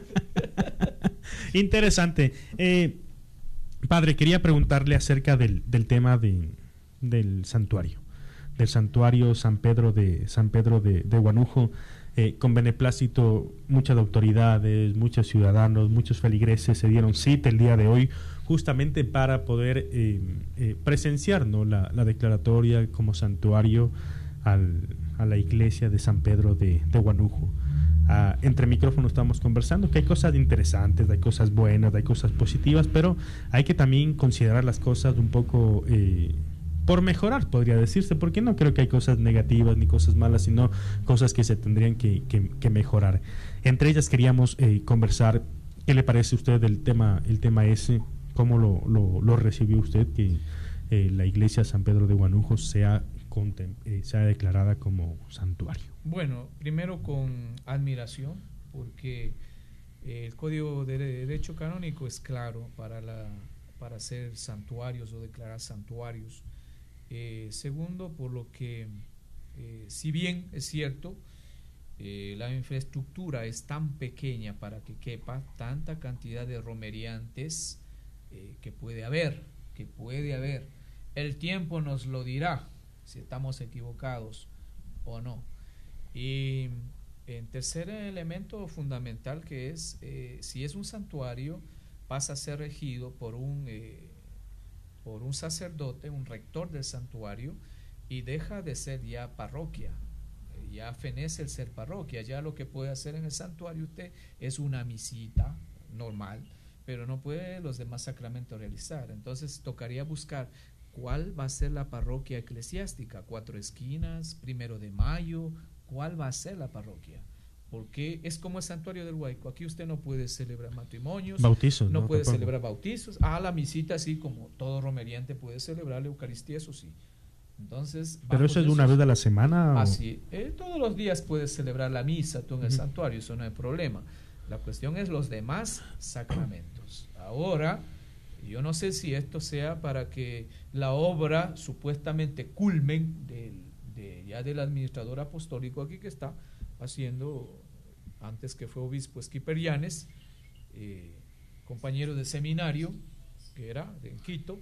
Interesante. Eh, padre, quería preguntarle acerca del, del tema de, del santuario, del santuario San Pedro de San Pedro de, de Guanujo. Eh, con beneplácito, muchas autoridades, muchos ciudadanos, muchos feligreses se dieron cita el día de hoy justamente para poder eh, eh, presenciar, ¿no?, la, la declaratoria como santuario al, a la iglesia de San Pedro de, de Guanujo. Ah, entre micrófonos estamos conversando que hay cosas interesantes, hay cosas buenas, hay cosas positivas, pero hay que también considerar las cosas un poco eh, por mejorar, podría decirse, porque no creo que hay cosas negativas ni cosas malas, sino cosas que se tendrían que, que, que mejorar. Entre ellas queríamos eh, conversar, ¿qué le parece a usted del tema, el tema ese? ¿Cómo lo, lo, lo recibió usted que eh, la iglesia San Pedro de Guanujo sea, eh, sea declarada como santuario? Bueno, primero con admiración, porque eh, el Código de Derecho Canónico es claro para, la, para hacer santuarios o declarar santuarios. Eh, segundo, por lo que, eh, si bien es cierto, eh, la infraestructura es tan pequeña para que quepa tanta cantidad de romeriantes eh, que puede haber, que puede haber. El tiempo nos lo dirá si estamos equivocados o no. Y en tercer elemento fundamental, que es, eh, si es un santuario, pasa a ser regido por un... Eh, por un sacerdote, un rector del santuario, y deja de ser ya parroquia, ya fenece el ser parroquia. Ya lo que puede hacer en el santuario usted es una misita normal, pero no puede los demás sacramentos realizar. Entonces tocaría buscar cuál va a ser la parroquia eclesiástica, Cuatro Esquinas, Primero de Mayo, cuál va a ser la parroquia. Porque es como el santuario del Guayco. Aquí usted no puede celebrar matrimonios, bautizos, no, no puede tampoco. celebrar bautizos. Ah, la misita, sí, como todo romeriante puede celebrar la Eucaristía, eso sí. Entonces, pero eso es una vez a la semana. Ah, sí. Eh, todos los días puedes celebrar la misa tú en el uh-huh. santuario, eso no hay problema. La cuestión es los demás sacramentos. Ahora, Yo no sé si esto sea para que la obra supuestamente culmen del, de, ya del administrador apostólico aquí que está haciendo, antes que fue obispo Esquiper Llanes, eh, compañero de seminario, que era de Quito.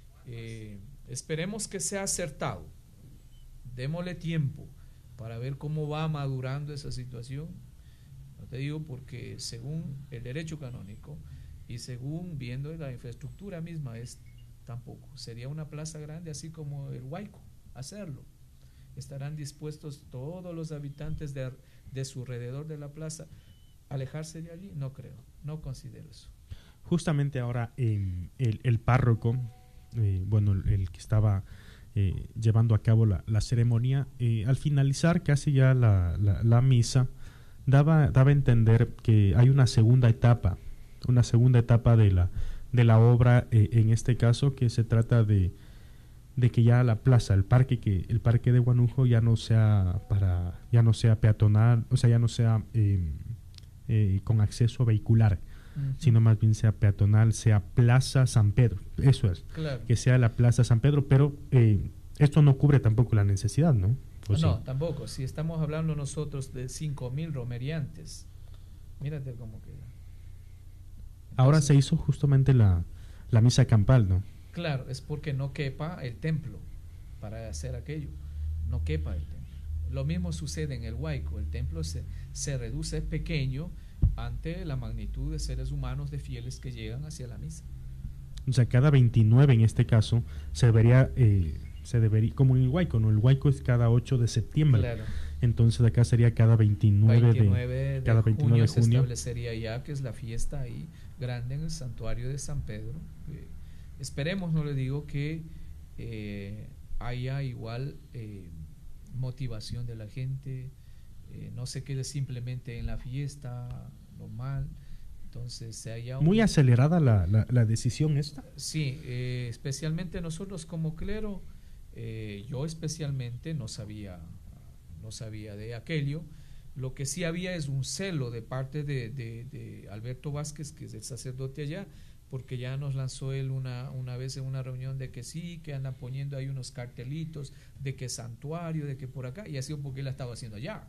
Eh, esperemos que sea acertado, démosle tiempo para ver cómo va madurando esa situación. No te digo porque según el derecho canónico y según viendo la infraestructura misma es tampoco, sería una plaza grande así como el Huayco, hacerlo. ¿Estarán dispuestos todos los habitantes de, de su alrededor de la plaza a alejarse de allí? No creo, no considero eso. Justamente ahora eh, el, el párroco, eh, bueno, el, el que estaba eh, llevando a cabo la, la ceremonia, eh, al finalizar casi ya la, la, la misa, daba, daba a entender que hay una segunda etapa, una segunda etapa de la, de la obra, eh, en este caso que se trata de, de que ya la plaza, el parque, que el parque de Guanujo ya no sea para, ya no sea peatonal, o sea, ya no sea eh, eh, con acceso vehicular, uh-huh. sino más bien sea peatonal, sea Plaza San Pedro, eso es, claro. que sea la Plaza San Pedro, pero eh, esto no cubre tampoco la necesidad, ¿no? No, sí? tampoco, si estamos hablando nosotros de cinco mil romeriantes, mírate cómo queda. Entonces, ahora se hizo justamente la, la misa campal, ¿no? Claro, es porque no quepa el templo para hacer aquello, no quepa el templo. Lo mismo sucede en el Huayco, el templo se, se reduce, es pequeño ante la magnitud de seres humanos, de fieles que llegan hacia la misa. O sea, cada veintinueve en este caso se debería, eh, se debería, como en el Huayco, ¿no? El Huayco es cada ocho de septiembre. Claro. Entonces acá sería cada veintinueve, veintinueve de, de cada veintinueve junio de junio. Se establecería ya que es la fiesta ahí grande en el santuario de San Pedro. Eh, esperemos, no le digo, que eh, haya igual eh, motivación de la gente, eh, no se quede simplemente en la fiesta normal. Entonces se haya un... Muy acelerada la, la, la decisión esta. Sí, eh, especialmente nosotros como clero, eh, yo especialmente no sabía, no sabía de aquello. Lo que sí había es un celo de parte de, de, de Alberto Vázquez, que es el sacerdote allá, porque ya nos lanzó él una, una vez en una reunión de que sí, que andan poniendo ahí unos cartelitos, de que santuario, de que por acá, y ha sido porque él la estaba haciendo allá.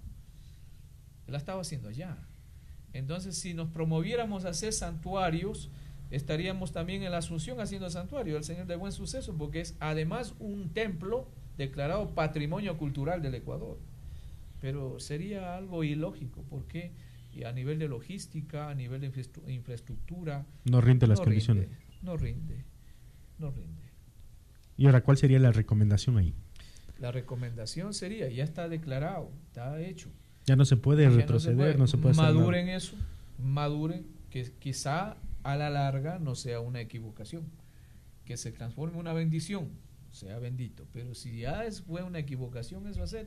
Él la estaba haciendo allá. Entonces, si nos promoviéramos a hacer santuarios, estaríamos también en la Asunción haciendo santuario del Señor del Buen Suceso, porque es además un templo declarado Patrimonio Cultural del Ecuador. Pero sería algo ilógico, porque a nivel de logística, a nivel de infraestructura, no rinde las no condiciones. Rinde, no rinde, no rinde. ¿Y ahora cuál sería la recomendación ahí? La recomendación sería, ya está declarado, está hecho. Ya no se puede retroceder, no se puede, no se puede maduren eso, maduren, que quizá a la larga no sea una equivocación, que se transforme en una bendición, sea bendito, pero si ya es, fue una equivocación, eso va a ser,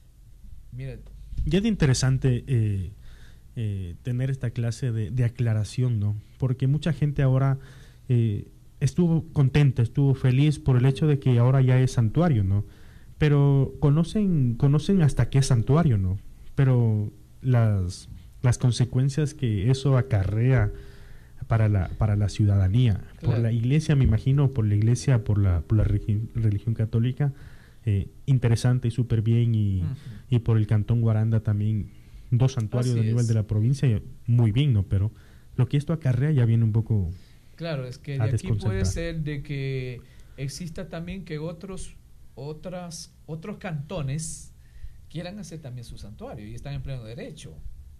mira. Ya es interesante eh, eh, tener esta clase de, de aclaración, ¿no? Porque mucha gente ahora eh, estuvo contenta, estuvo feliz por el hecho de que ahora ya es santuario, ¿no? Pero conocen, conocen hasta qué es santuario, ¿no? Pero las, las consecuencias que eso acarrea para la, para la ciudadanía, claro. Por la iglesia, me imagino, por la iglesia, por la, por la religión, religión católica, eh, interesante y súper bien, y, uh-huh. y por el Cantón Guaranda también, dos santuarios a nivel de la provincia, muy bien, ¿no? Pero lo que esto acarrea ya viene un poco... Claro, es que de aquí puede ser de que exista también que otros, otras, otros cantones quieran hacer también su santuario y están en pleno derecho,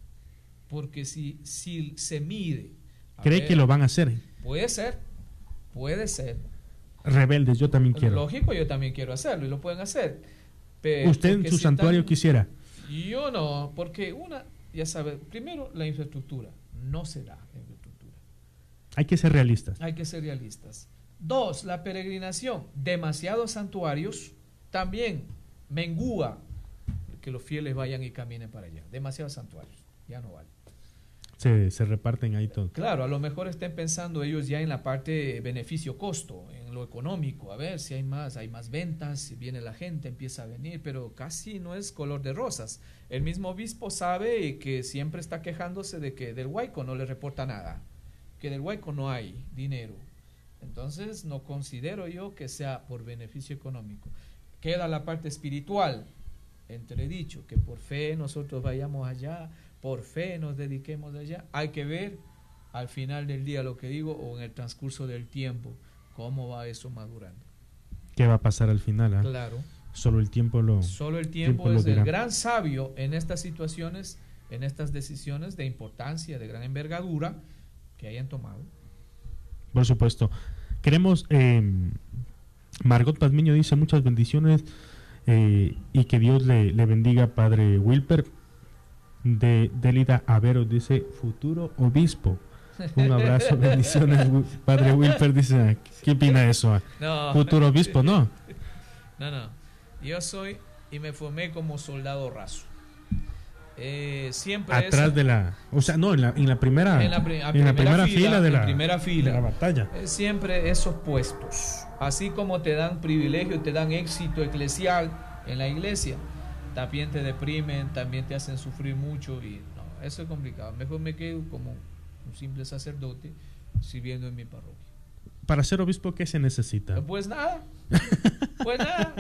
porque si, si se mide, cree ver, que lo van a hacer, puede ser, puede ser rebeldes, yo también quiero, lógico, yo también quiero hacerlo y lo pueden hacer, pero usted en su si santuario están, quisiera, yo no, porque una, ya sabe, primero la infraestructura no se da, la infraestructura hay que ser realistas, hay que ser realistas. Dos, la peregrinación, demasiados santuarios también mengúa que los fieles vayan y caminen para allá. Demasiados santuarios, ya no vale. Se, se reparten ahí todo. Claro, a lo mejor estén pensando ellos ya en la parte beneficio-costo, en lo económico, a ver si hay más, hay más ventas, si viene la gente, empieza a venir, pero casi no es color de rosas. El mismo obispo sabe que siempre está quejándose de que del Huayco no le reporta nada, que del Huayco no hay dinero. Entonces no considero yo que sea por beneficio económico. Queda la parte espiritual, entredicho, que por fe nosotros vayamos allá, por fe nos dediquemos allá. Hay que ver al final del día lo que digo, o en el transcurso del tiempo, cómo va eso madurando. ¿Qué va a pasar al final? ¿eh? Claro. Solo el tiempo lo Solo el tiempo, tiempo es el gran sabio en estas situaciones, en estas decisiones de importancia, de gran envergadura que hayan tomado. Por supuesto. Queremos, eh, Margot Pazmiño dice muchas bendiciones eh, y que Dios le, le bendiga, Padre Wilper. De Delida Avero dice futuro obispo. Un abrazo, bendiciones, Padre Wilper. Dice, ¿qué opina eso? No. Futuro obispo, ¿no? No, no. Yo soy y me formé como soldado raso. Eh, siempre atrás es, de la, o sea, no, en la, en la primera, en la, pri en en la primera, primera fila, fila de la, primera fila de la batalla. Eh, siempre esos puestos, así como te dan privilegio, te dan éxito eclesial en la iglesia, también te deprimen, también te hacen sufrir mucho y no, eso es complicado. Mejor me quedo como un simple sacerdote sirviendo en mi parroquia. Para ser obispo, ¿qué se necesita? Pues nada, pues nada.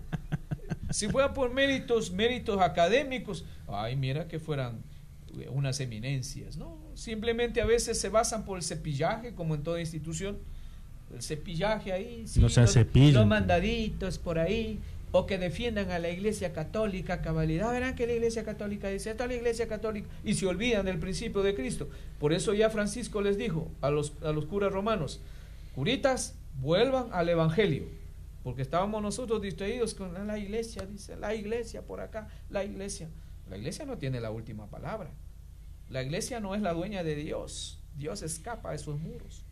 Si fuera por méritos, méritos académicos, ay, mira que fueran unas eminencias, ¿no? Simplemente a veces se basan por el cepillaje, como en toda institución, el cepillaje ahí, sí, no se los, cepillan, los mandaditos por ahí, o que defiendan a la iglesia católica, cabalidad, verán que la iglesia católica dice, esta es la iglesia católica, y se olvidan del principio de Cristo. Por eso ya Francisco les dijo a los, a los curas romanos, curitas, vuelvan al evangelio, porque estábamos nosotros distraídos con la iglesia, dice, la iglesia por acá, la iglesia. La iglesia no tiene la última palabra. La iglesia no es la dueña de Dios. Dios escapa a esos muros.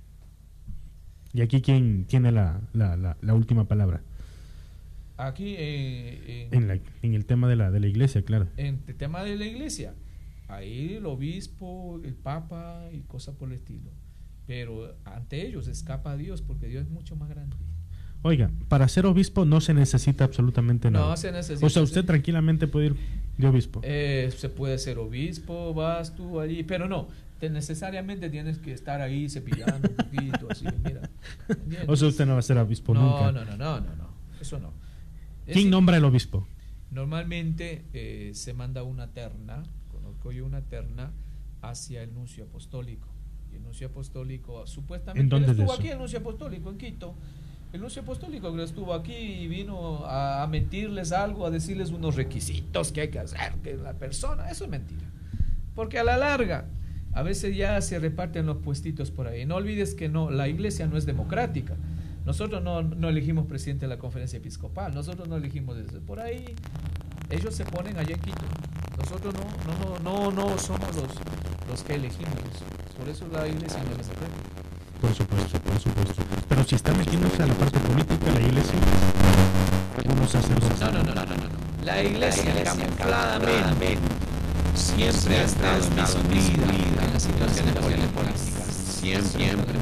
¿Y aquí quién tiene la, la, la, la última palabra? Aquí eh, en, en, la, en el tema de la, de la iglesia, claro. En el tema de la iglesia, ahí el obispo, el papa y cosas por el estilo. Pero ante ellos escapa a Dios, porque Dios es mucho más grande. Oiga, para ser obispo no se necesita absolutamente nada. No se necesita. O sea, usted tranquilamente puede ir de obispo. Eh, se puede ser obispo, vas tú allí, pero no, te necesariamente tienes que estar ahí cepillando un poquito, así, mira. ¿Entiendes? O sea, usted no va a ser obispo no, nunca. No, no, no, no, no, eso no. ¿Quién es, nombra el obispo? Normalmente eh, se manda una terna, conozco yo una terna, hacia el nuncio apostólico. Y el nuncio apostólico, supuestamente, ¿En dónde él estuvo es eso? aquí, el nuncio apostólico, en Quito. El nuncio apostólico que estuvo aquí y vino a, a mentirles algo, a decirles unos requisitos que hay que hacer, que la persona, eso es mentira. Porque a la larga, a veces ya se reparten los puestitos por ahí. No olvides que no, la iglesia no es democrática. Nosotros no, no elegimos presidente de la conferencia episcopal, nosotros no elegimos desde por ahí. Ellos se ponen allá en Quito. Nosotros no, no, no, no, no somos los, los que elegimos. Por eso la iglesia no es democrática. Por supuesto, por supuesto. Pero si está metiéndose a la parte política, la iglesia, unos sacerdotes. No, no, no, no, no, no. La iglesia camufladamente siempre ha estado unida en las situaciones políticas. Siempre, siempre.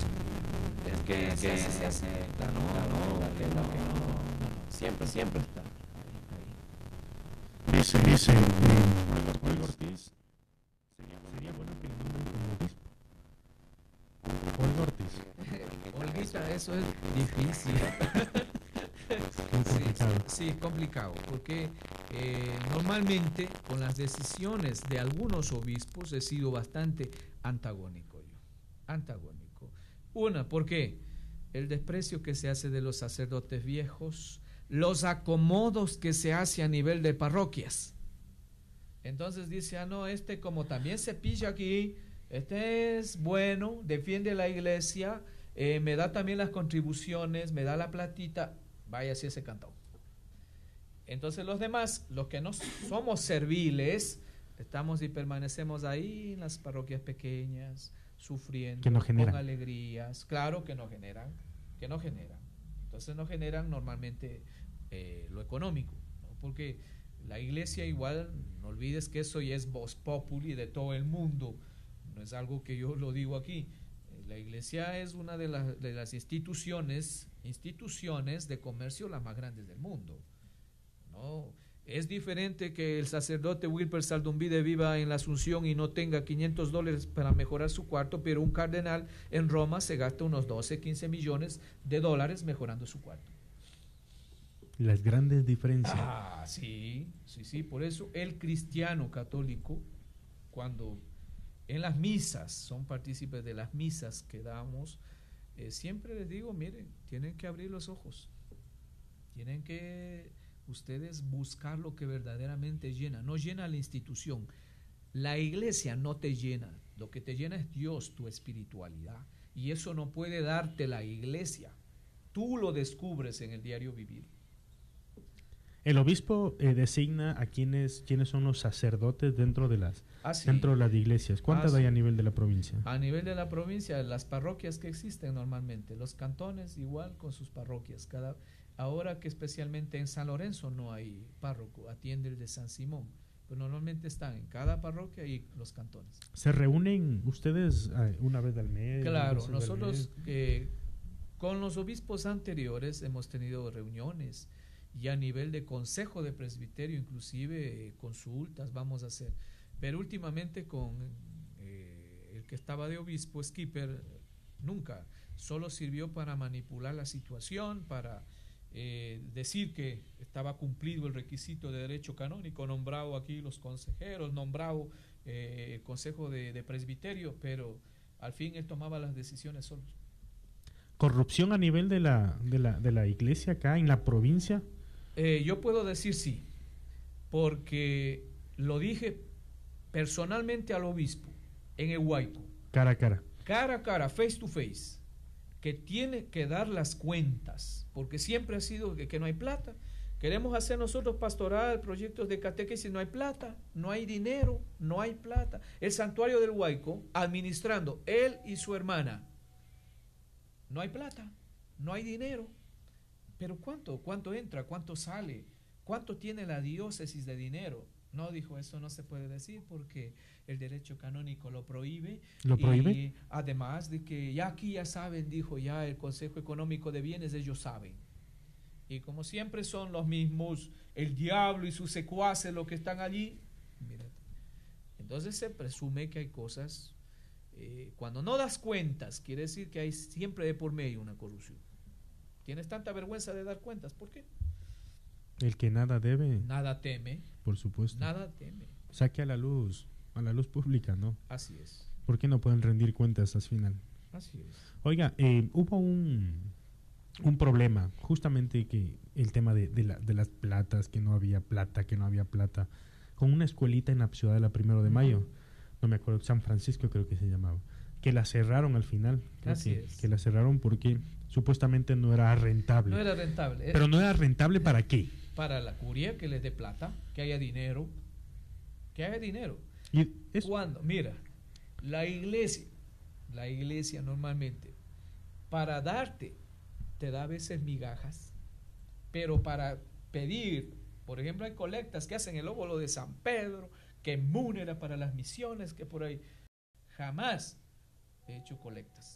Es que, es que se acepta, no, no, que no, que no, no, no. Siempre, siempre está. Dice, dice, Olga Ortiz, sería bueno que le nombren como obispo. Olga Ortiz. Olguita, eso es difícil. complicado. Sí, sí, complicado, porque eh, normalmente con las decisiones de algunos obispos he sido bastante antagónico yo, antagónico. Una, ¿por qué? El desprecio que se hace de los sacerdotes viejos, los acomodos que se hace a nivel de parroquias. Entonces dice, ah, no, este como también se pilla aquí, este es bueno, defiende la iglesia, eh, me da también las contribuciones, me da la platita, vaya si ese cantado. Entonces los demás, los que no somos serviles, estamos y permanecemos ahí en las parroquias pequeñas, sufriendo, que no con alegrías, claro que no generan, que no generan. Entonces no generan normalmente eh, lo económico, ¿no? Porque la iglesia igual, no olvides que eso ya es voz populi de todo el mundo, no es algo que yo lo digo aquí. La iglesia es una de, la, de las instituciones, instituciones de comercio las más grandes del mundo, ¿no? Es diferente que el sacerdote Wilper Saldumbide viva en la Asunción y no tenga quinientos dólares para mejorar su cuarto, pero un cardenal en Roma se gasta unos doce, quince millones de dólares mejorando su cuarto. Las grandes diferencias. Ah, sí, sí, sí. Por eso el cristiano católico, cuando en las misas, son partícipes de las misas que damos, eh, siempre les digo, miren, tienen que abrir los ojos. Tienen que ustedes buscar lo que verdaderamente llena. No llena la institución. La iglesia no te llena. Lo que te llena es Dios, tu espiritualidad. Y eso no puede darte la iglesia. Tú lo descubres en el diario vivir. El obispo eh, designa a quienes, quienes son los sacerdotes dentro de las, ah, sí. dentro de las iglesias. ¿Cuántas ah, hay sí. a nivel de la provincia? A nivel de la provincia, las parroquias que existen normalmente, los cantones igual con sus parroquias. Cada, ahora que especialmente en San Lorenzo no hay párroco, atiende el de San Simón. Pero normalmente están en cada parroquia y los cantones. ¿Se reúnen ustedes eh, una vez al mes? Claro, nosotros eh, con los obispos anteriores hemos tenido reuniones. Y a nivel de consejo de presbiterio, inclusive eh, consultas vamos a hacer. Pero últimamente con eh, el que estaba de obispo, Skipper, nunca. Solo sirvió para manipular la situación, para eh, decir que estaba cumplido el requisito de derecho canónico, nombrado aquí los consejeros, nombrado eh, el consejo de, de presbiterio, pero al fin él tomaba las decisiones solo. ¿Corrupción a nivel de la, de la, de la iglesia acá en la provincia? Eh, yo puedo decir sí, porque lo dije personalmente al obispo en el Huayco. Cara a cara. Cara a cara, face to face, que tiene que dar las cuentas, porque siempre ha sido que, que no hay plata. Queremos hacer nosotros pastoral, proyectos de catequesis, no hay plata, no hay dinero, no hay plata. El santuario del Huayco, administrando él y su hermana, no hay plata, no hay dinero. Pero ¿cuánto? ¿Cuánto entra? ¿Cuánto sale? ¿Cuánto tiene la diócesis de dinero? No, dijo, eso no se puede decir porque el derecho canónico lo prohíbe. ¿Lo prohíbe? Y además de que ya aquí ya saben, dijo ya el Consejo Económico de Bienes, ellos saben. Y como siempre son los mismos, el diablo y sus secuaces los que están allí. Mírate. Entonces se presume que hay cosas, eh, cuando no das cuentas, quiere decir que hay siempre de por medio una corrupción. ¿Tienes tanta vergüenza de dar cuentas? ¿Por qué? El que nada debe. Nada teme. Por supuesto. Nada teme. Saque a la luz, a la luz pública, ¿no? Así es. ¿Por qué no pueden rendir cuentas al final? Así es. Oiga, eh, hubo un, un problema, justamente que el tema de, de, la, de las platas, que no había plata, que no había plata, con una escuelita en la ciudad de la Primero de Mayo, no me acuerdo, San Francisco creo que se llamaba, que la cerraron al final. Así que, es. Que la cerraron porque supuestamente no era rentable. No era rentable. Pero no era rentable ¿para qué? Para la curia, que les dé plata, que haya dinero. Que haya dinero. Y eso, Cuando, mira, la iglesia, la iglesia normalmente, para darte, te da a veces migajas, pero para pedir, por ejemplo, hay colectas que hacen el óvulo de San Pedro, que Múnera para las misiones, que por ahí, jamás he hecho colectas.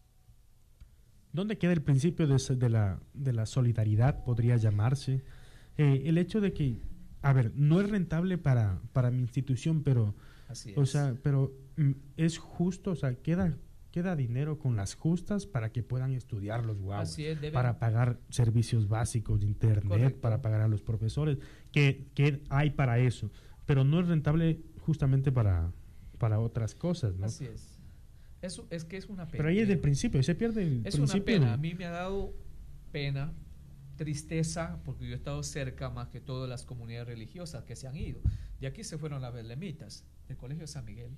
¿dónde queda el principio de, de, la, de la solidaridad, podría llamarse? Eh, el hecho de que, a ver, no es rentable para, para mi institución, pero, Así es. o sea, pero mm, es justo, o sea, queda, queda dinero con las justas para que puedan estudiar los guaguas, Así es, deben- para pagar servicios básicos de internet, Correcto. para pagar a los profesores, que, que hay para eso, pero no es rentable justamente para, para otras cosas, ¿no? Así es. Eso es que es una pena. Pero ahí desde el principio, se pierde el Es principio. una pena. A mí me ha dado pena, tristeza, porque yo he estado cerca más que todas las comunidades religiosas que se han ido. De aquí se fueron las betlemitas, del Colegio San Miguel.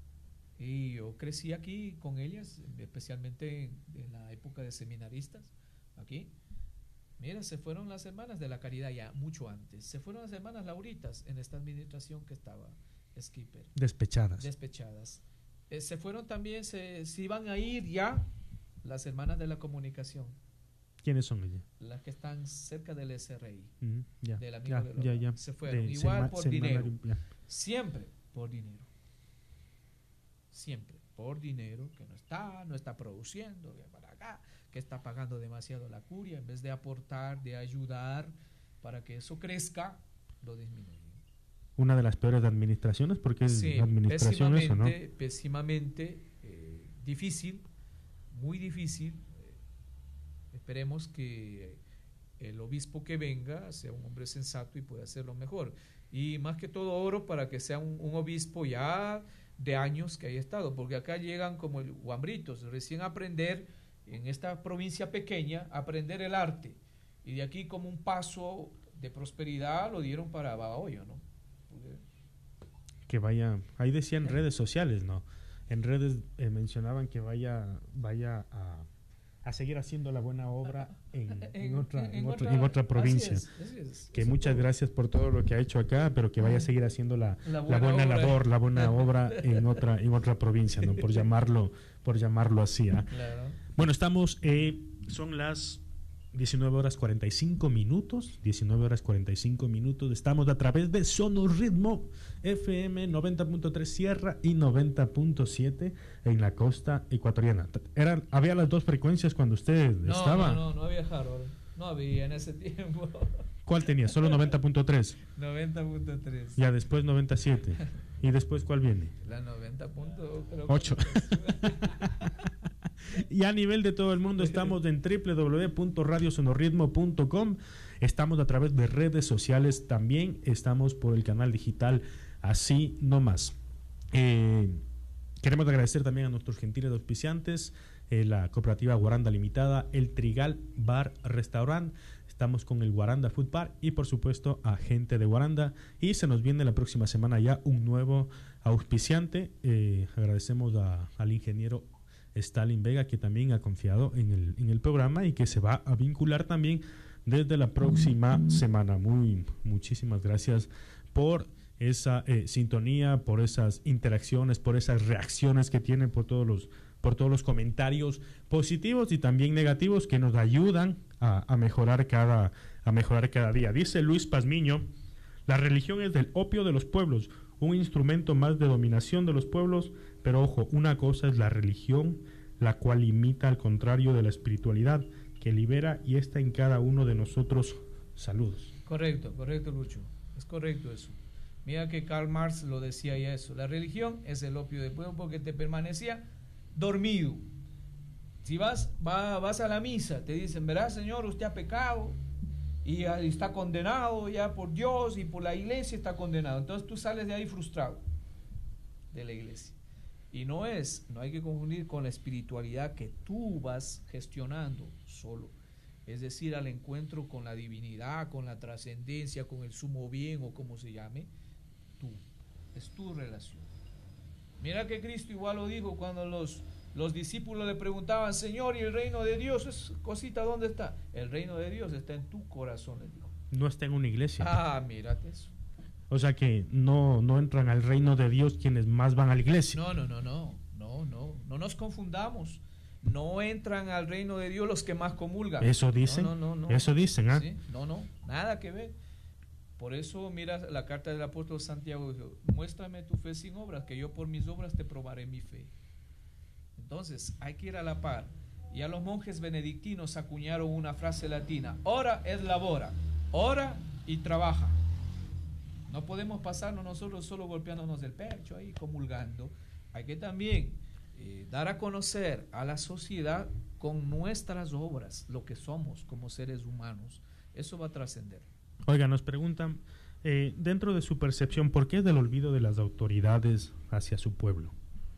Y yo crecí aquí con ellas, especialmente en, en la época de seminaristas, aquí. Mira, se fueron las hermanas de la caridad ya mucho antes. Se fueron las hermanas Lauritas en esta administración que estaba Skipper. Despechadas. Despechadas. Eh, se fueron también, se, se iban a ir ya las hermanas de la comunicación, ¿Quiénes son ellas? las que están cerca del S R I, Ujú, ya, del amigo ya, del ya, hogar. ya. Se fueron, De igual sema- por semanario, dinero, ya. siempre por dinero, siempre por dinero, que no está, no está produciendo, que para acá, que está pagando demasiado la curia, en vez de aportar, de ayudar para que eso crezca, lo disminuye. Una de las peores administraciones, porque es sí, administración eso, ¿no? Pésimamente, eh, difícil, muy difícil. Eh, esperemos que el obispo que venga sea un hombre sensato y pueda hacerlo mejor. Y más que todo oro para que sea un, un obispo ya de años que haya estado, porque acá llegan como guambritos, recién aprender en esta provincia pequeña, aprender el arte. Y de aquí como un paso de prosperidad lo dieron para Babahoyo, ¿no? Porque... Que vaya, ahí decía en redes sociales, ¿no? En redes eh, mencionaban que vaya, vaya a, a seguir haciendo la buena obra en, en, en, otra, en, en, otra, otra, en otra provincia. Así es, así es, que muchas todo. Gracias por todo lo que ha hecho acá, pero que vaya a seguir haciendo la, la buena, la buena labor, la buena obra en otra, en otra provincia, ¿no? Por llamarlo, por llamarlo así. ¿eh? Claro. Bueno, estamos, eh, son las diecinueve horas cuarenta y cinco minutos, diecinueve horas cuarenta y cinco minutos, estamos a través de Sonoritmo F M noventa punto tres Sierra y noventa punto siete en la costa ecuatoriana. Eran, había las dos frecuencias cuando usted no, estaba. No, no, no había Harold, no había en ese tiempo. ¿Cuál tenía? Solo noventa punto tres. noventa punto tres. Ya después noventa punto siete. ¿Y después cuál viene? La noventa punto ocho. Y a nivel de todo el mundo estamos en doble u doble u doble u punto radio sonoritmo punto com. Estamos a través de redes sociales también. Estamos por el canal digital Así Nomás. Eh, queremos agradecer también a nuestros gentiles auspiciantes, eh, la cooperativa Guaranda Limitada, el Trigal Bar Restaurant. Estamos con el Guaranda Food Bar y por supuesto a gente de Guaranda. Y se nos viene la próxima semana ya un nuevo auspiciante. Eh, agradecemos a, al ingeniero Stalin Vega, que también ha confiado en el, en el programa y que se va a vincular también desde la próxima semana. Muy, muchísimas gracias por esa eh, sintonía, por esas interacciones, por esas reacciones que tienen, por todos los, por todos los comentarios positivos y también negativos que nos ayudan a, a mejorar cada, a mejorar cada día. Dice Luis Pazmiño: la religión es del opio de los pueblos, un instrumento más de dominación de los pueblos. Pero ojo, una cosa es la religión, la cual imita al contrario de la espiritualidad, que libera y está en cada uno de nosotros. Saludos. Correcto, correcto, Lucho. Es correcto eso. Mira que Karl Marx lo decía ya eso. La religión es el opio del pueblo porque te permanecía dormido. Si vas, va, vas a la misa, te dicen, verá, señor, usted ha pecado y está condenado ya por Dios y por la iglesia está condenado. Entonces tú sales de ahí frustrado de la iglesia. Y no es, no hay que confundir con la espiritualidad que tú vas gestionando solo. Es decir, al encuentro con la divinidad, con la trascendencia, con el sumo bien o como se llame, tú. Es tu relación. Mira que Cristo igual lo dijo cuando los, los discípulos le preguntaban, Señor, ¿y el reino de Dios? Es cosita, ¿dónde está? El reino de Dios está en tu corazón, les dijo. No está en una iglesia. Ah, mírate eso. O sea que no, no entran al reino de Dios quienes más van a la iglesia. No, no, no, no, no, no, no nos confundamos. No entran al reino de Dios los que más comulgan. Eso dicen. No, no, no, no. Eso dicen, ¿ah? ¿Sí? No, no, nada que ver. Por eso mira la carta del apóstol Santiago, dijo, muéstrame tu fe sin obras, que yo por mis obras te probaré mi fe. Entonces hay que ir a la par. Ya los monjes benedictinos acuñaron una frase latina: ora et labora, ora y trabaja. No podemos pasarnos nosotros solo golpeándonos el pecho ahí, comulgando. Hay que también eh, dar a conocer a la sociedad con nuestras obras lo que somos como seres humanos. Eso va a trascender. Oiga, nos preguntan, eh, dentro de su percepción, ¿por qué es del olvido de las autoridades hacia su pueblo?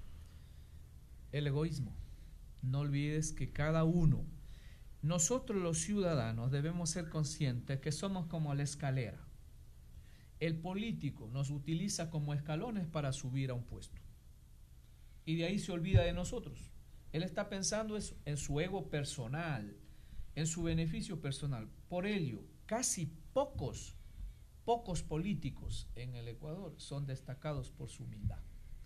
El egoísmo. No olvides que cada uno, nosotros los ciudadanos, debemos ser conscientes que somos como la escalera. El político nos utiliza como escalones para subir a un puesto. Y de ahí se olvida de nosotros. Él está pensando en su ego personal, en su beneficio personal. Por ello, casi pocos, pocos políticos en el Ecuador son destacados por su humildad.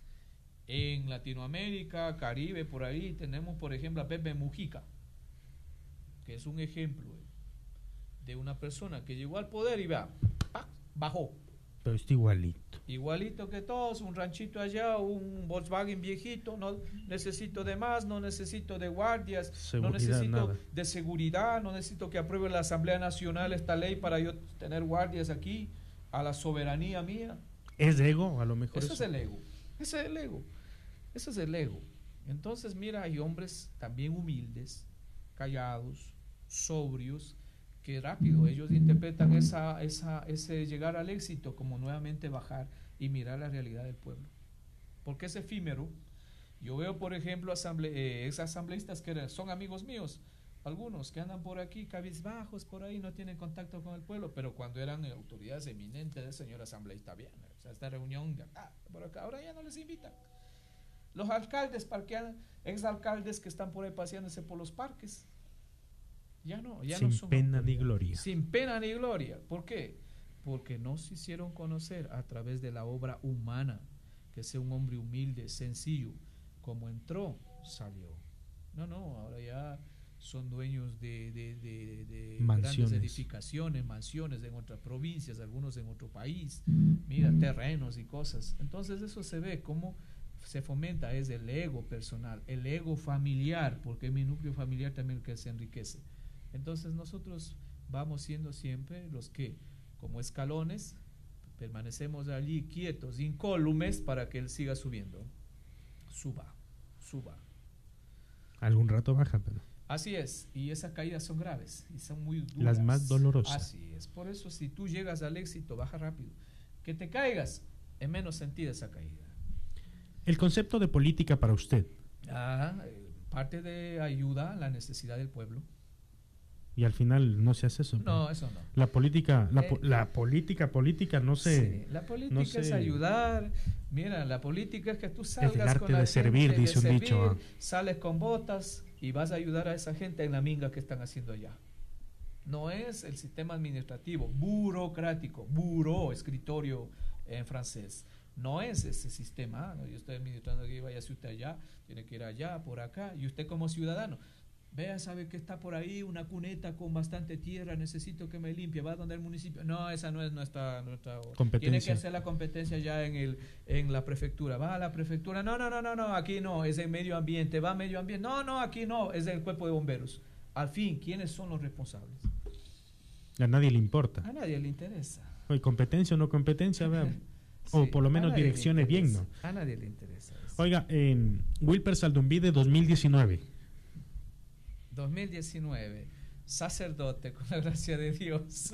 En Latinoamérica, Caribe, por ahí tenemos, por ejemplo, a Pepe Mujica, que es un ejemplo de una persona que llegó al poder y vea, bajó. Pero está igualito. Igualito que todos, un ranchito allá, un Volkswagen viejito, no necesito de más, no necesito de guardias, seguridad, no necesito nada. de seguridad, no necesito que apruebe la Asamblea Nacional esta ley para yo tener guardias aquí. a la soberanía mía. ¿Es ego? A lo mejor Eso eso. es el ego. Ese es el ego. Eso es el ego. Entonces, mira, hay hombres también humildes, callados, sobrios, que rápido ellos interpretan esa, esa, ese llegar al éxito como nuevamente bajar y mirar la realidad del pueblo. Porque es efímero. Yo veo, por ejemplo, asamble eh, ex asambleístas que son amigos míos, algunos que andan por aquí cabizbajos, por ahí no tienen contacto con el pueblo, pero cuando eran autoridades eminentes del señor asambleísta, bien, o sea, esta reunión, ah, por acá, ahora ya no les invitan. Los alcaldes parquean, ex alcaldes que están por ahí paseándose por los parques, ya no, ya Sin no son pena ni gloria. Sin pena ni gloria. ¿Por qué? Porque no se hicieron conocer a través de la obra humana, que sea un hombre humilde, sencillo, como entró, salió. No, no, ahora ya son dueños de, de, de, de grandes edificaciones, mansiones en otras provincias, algunos en otro país, mira, terrenos y cosas. Entonces eso se ve como se fomenta, es el ego personal, el ego familiar, porque es mi núcleo familiar también el que se enriquece. Entonces nosotros vamos siendo siempre los que, como escalones, permanecemos allí quietos, incólumes, para que él siga subiendo. Suba, suba. Algún rato baja, pero... Así es, y esas caídas son graves y son muy duras. Las más dolorosas. Así es, por eso si tú llegas al éxito, baja rápido. Que te caigas, es menos sentida esa caída. El concepto de política para usted. Ah, parte de ayuda a la necesidad del pueblo. Y al final no se hace eso. No, eso no. La política, la, Eh, po la política, política no se... Sí, la política no es se, ayudar. Mira, la política es que tú salgas el arte con la de gente, servir, de dice un servir, dicho. Ah. Sales con botas y vas a ayudar a esa gente en la minga que están haciendo allá. No es el sistema administrativo, burocrático, bureau, escritorio en francés. No es ese sistema. ¿No? Yo estoy administrando aquí, váyase usted allá, tiene que ir allá, por acá. Y usted como ciudadano, vea, sabe que está por ahí una cuneta con bastante tierra, necesito que me limpie, va donde el municipio. No, esa no es nuestra, nuestra competencia. Tiene que hacer la competencia ya en el en la prefectura. Va a la prefectura. No, no, no, no, no, aquí no, es el medio ambiente. Va a medio ambiente. No, no, aquí no, es el cuerpo de bomberos. Al fin, ¿quiénes son los responsables? A nadie le importa. A nadie le interesa. Oye, competencia o no competencia, vea. Sí, o por lo menos direcciones bien, ¿no? A nadie le interesa eso. Oiga, eh, Wilper Saldumbide dos mil diecinueve. dos mil diecinueve, sacerdote con la gracia de Dios.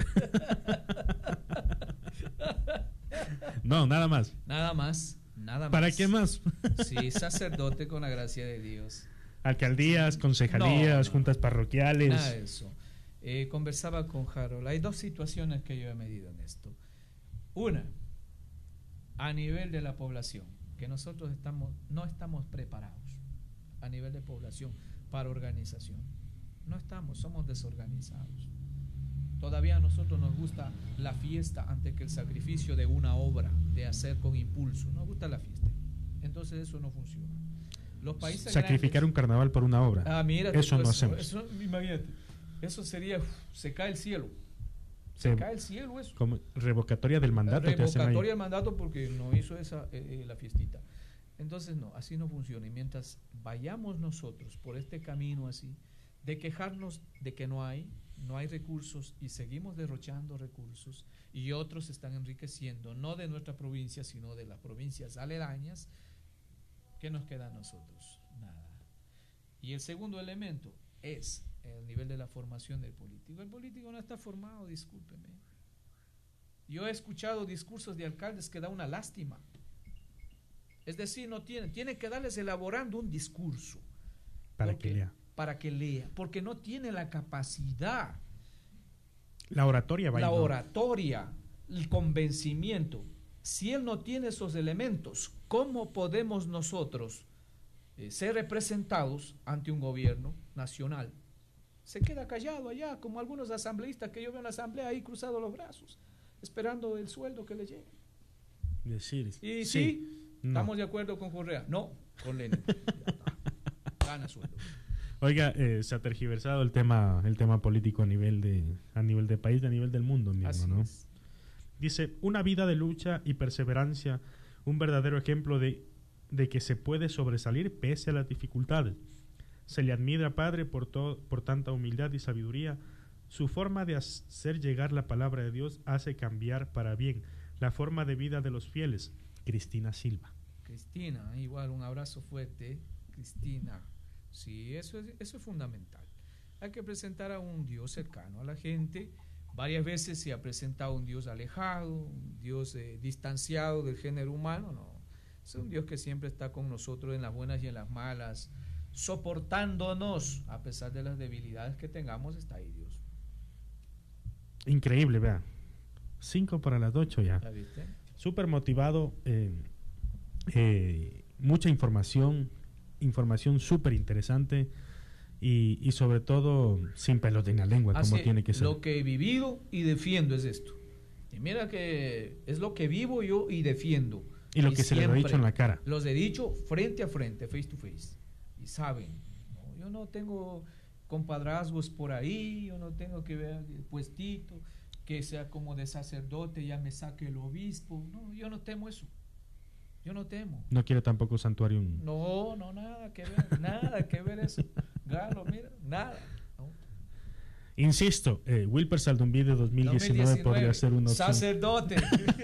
No, nada más. Nada más, nada más. ¿Para qué más? Sí, sacerdote con la gracia de Dios. Alcaldías, concejalías, No, no, juntas parroquiales. Nada de eso. Eh, conversaba con Harold. Hay dos situaciones que yo he medido en esto. Una, a nivel de la población, que nosotros estamos, no estamos preparados a nivel de población para organización. No estamos, somos desorganizados. Todavía a nosotros nos gusta la fiesta antes que el sacrificio de una obra, de hacer con impulso. Nos gusta la fiesta. Entonces eso no funciona. Los países Sacrificar grandes, un carnaval por una obra. Ah, mira, eso no eso, hacemos. Eso, imagínate. Eso sería, uf, se cae el cielo. Se, se cae el cielo eso. Como revocatoria del mandato. Revocatoria del mandato porque no hizo esa eh, eh, la fiestita. Entonces no, así no funciona. Y mientras vayamos nosotros por este camino así, de quejarnos de que no hay, no hay recursos y seguimos derrochando recursos y otros están enriqueciendo, no de nuestra provincia, sino de las provincias aledañas, ¿qué nos queda a nosotros? Nada. Y el segundo elemento es el nivel de la formación del político. El político no está formado, discúlpeme. Yo he escuchado discursos de alcaldes que da una lástima. Es decir, no tienen, tienen que darles elaborando un discurso. Para porque, que lea. Para que lea, porque no tiene la capacidad. La oratoria va La no. oratoria, el convencimiento. Si él no tiene esos elementos, ¿cómo podemos nosotros eh, ser representados ante un gobierno nacional? Se queda callado allá, como algunos asambleístas que yo veo en la asamblea ahí cruzados los brazos, esperando el sueldo que le llegue. Decir, y sí, sí no. ¿Estamos de acuerdo con Correa? No, con Lenin. Gana sueldo. Oiga, eh, se ha tergiversado el tema, el tema político a nivel de, a nivel de país, a nivel del mundo mismo, Así ¿no? Es. Dice, una vida de lucha y perseverancia, un verdadero ejemplo de, de que se puede sobresalir pese a las dificultades. Se le admira, padre, por, to, por tanta humildad y sabiduría. Su forma de hacer llegar la palabra de Dios hace cambiar para bien la forma de vida de los fieles. Cristina Silva. Cristina, igual un abrazo fuerte. Cristina, sí, eso es, eso es fundamental. Hay que presentar a un Dios cercano a la gente. Varias veces se ha presentado un Dios alejado, un Dios eh, distanciado del género humano. No, es un Dios que siempre está con nosotros en las buenas y en las malas, soportándonos a pesar de las debilidades que tengamos. Está ahí Dios. Increíble, vea. Cinco para las ocho ya. ¿La viste? Súper motivado. Eh, eh, mucha información. Información súper interesante. Y, y sobre todo, sin pelos en la lengua, Así, como tiene que ser. Lo que he vivido y defiendo es esto. Y mira que es lo que vivo yo y defiendo. Y lo y que se les ha dicho en la cara. Los he dicho frente a frente, face to face. Y saben, ¿no? Yo no tengo compadrazgos por ahí, yo no tengo que ver el puestito, que sea como de sacerdote, ya me saque el obispo. No, yo no temo eso. Yo no temo. No quiere tampoco santuario. No, no, nada que ver, nada que ver eso. Galo, mira, nada. ¿No? Insisto, eh, Wilper Saldumbide dos mil diecinueve podría ser una opción. Sacerdote.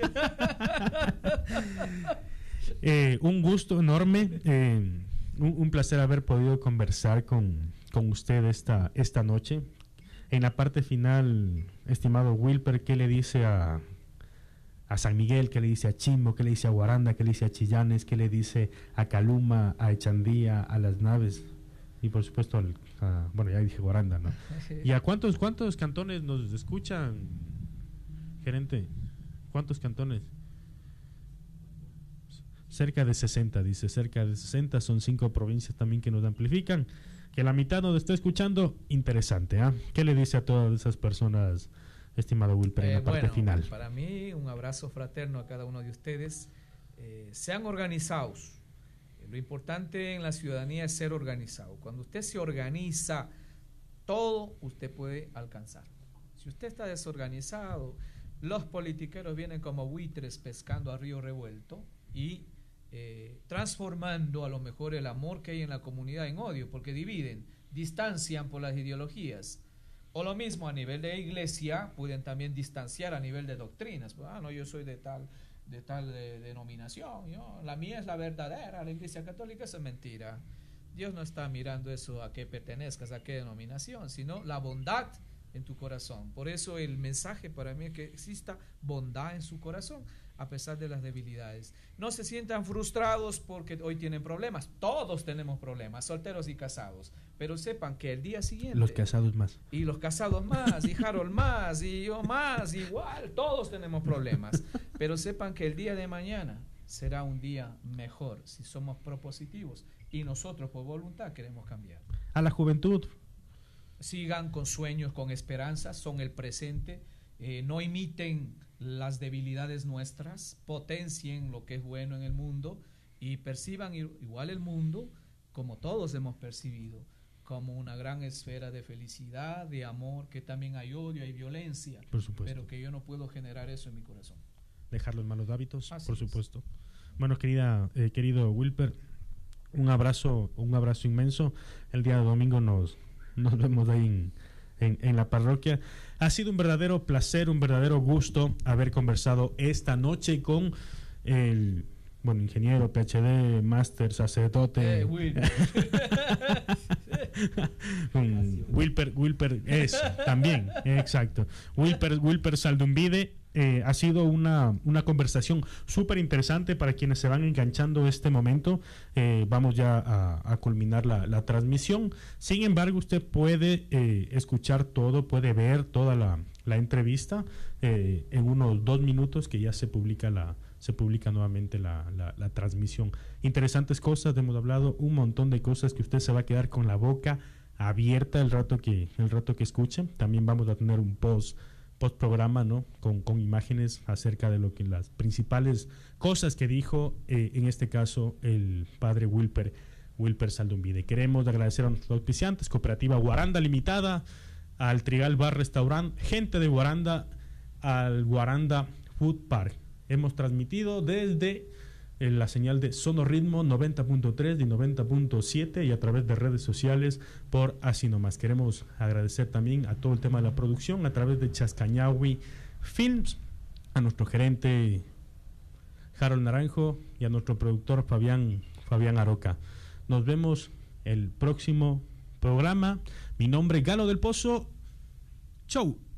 eh, un gusto enorme, eh, un, un placer haber podido conversar con, con usted esta, esta noche. En la parte final, estimado Wilper, ¿qué le dice a, a San Miguel? ¿Qué le dice a Chimbo? ¿Qué le dice a Guaranda? ¿Qué le dice a Chillanes? ¿Qué le dice a Caluma, a Echandía, a Las Naves? Y por supuesto, al, a, bueno, ya dije Guaranda, ¿no? ¿Y a cuántos, cuántos cantones nos escuchan, gerente? ¿Cuántos cantones? Cerca de sesenta, dice, cerca de sesenta, son cinco provincias también que nos amplifican. Que la mitad nos está escuchando, interesante, ¿eh? ¿Qué le dice a todas esas personas, estimado Wilper, en eh, la parte bueno, final? Para mí, un abrazo fraterno a cada uno de ustedes. Eh, sean organizados. Lo importante en la ciudadanía es ser organizado. Cuando usted se organiza, todo usted puede alcanzar. Si usted está desorganizado, los politiqueros vienen como buitres pescando a río revuelto y eh, transformando a lo mejor el amor que hay en la comunidad en odio, porque dividen, distancian por las ideologías. O lo mismo a nivel de iglesia, pueden también distanciar a nivel de doctrinas. Ah, no, yo soy de tal... de tal de, denominación, ¿no? La mía es la verdadera, la iglesia católica es mentira. Dios no está mirando eso a qué pertenezcas, a qué denominación, sino la bondad en tu corazón. Por eso el mensaje para mí es que exista bondad en su corazón, a pesar de las debilidades. No se sientan frustrados porque hoy tienen problemas. Todos tenemos problemas, solteros y casados. Pero sepan que el día siguiente... Los casados más. Y los casados más, y Harold más, y yo más, igual, todos tenemos problemas. Pero sepan que el día de mañana será un día mejor si somos propositivos y nosotros por voluntad queremos cambiar. A la juventud. Sigan con sueños, con esperanzas, son el presente, eh, no imiten las debilidades nuestras, potencien lo que es bueno en el mundo y perciban igual el mundo como todos hemos percibido, como una gran esfera de felicidad, de amor, que también hay odio, hay violencia, por supuesto, pero que yo no puedo generar eso en mi corazón. Dejar los malos hábitos, Así por es. supuesto. Bueno, querida, eh, querido Wilper, un abrazo, un abrazo inmenso. El día de domingo nos, nos vemos ahí en, en, en la parroquia. Ha sido un verdadero placer, un verdadero gusto haber conversado esta noche con el... bueno, ingeniero, P H D, máster, sacerdote. Eh, Wilper. Wilper, Wilper, eso, también, exacto. Wilper, Wilper Saldumbide. Eh, ha sido una, una conversación súper interesante para quienes se van enganchando este momento. Eh, vamos ya a, a culminar la, la transmisión. Sin embargo, usted puede eh, escuchar todo, puede ver toda la, la entrevista eh, en unos dos minutos que ya se publica la se publica nuevamente la, la, la transmisión. Interesantes cosas, hemos hablado un montón de cosas que usted se va a quedar con la boca abierta el rato que, el rato que escuche. También vamos a tener un post post programa, ¿no? Con, con imágenes acerca de lo que las principales cosas que dijo eh, en este caso el padre Wilper Wilper Saldumbide. Queremos agradecer a nuestros auspiciantes, Cooperativa Guaranda Limitada, al Trigal Bar Restaurant, gente de Guaranda, al Guaranda Food Park. Hemos transmitido desde en la señal de Sonoritmo noventa punto tres y noventa punto siete y a través de redes sociales por Así Nomás. Queremos agradecer también a todo el tema de la producción a través de Chascañahui Films, a nuestro gerente Harold Naranjo y a nuestro productor Fabián, Fabián Aroca. Nos vemos el próximo programa. Mi nombre es Galo del Pozo. Chau.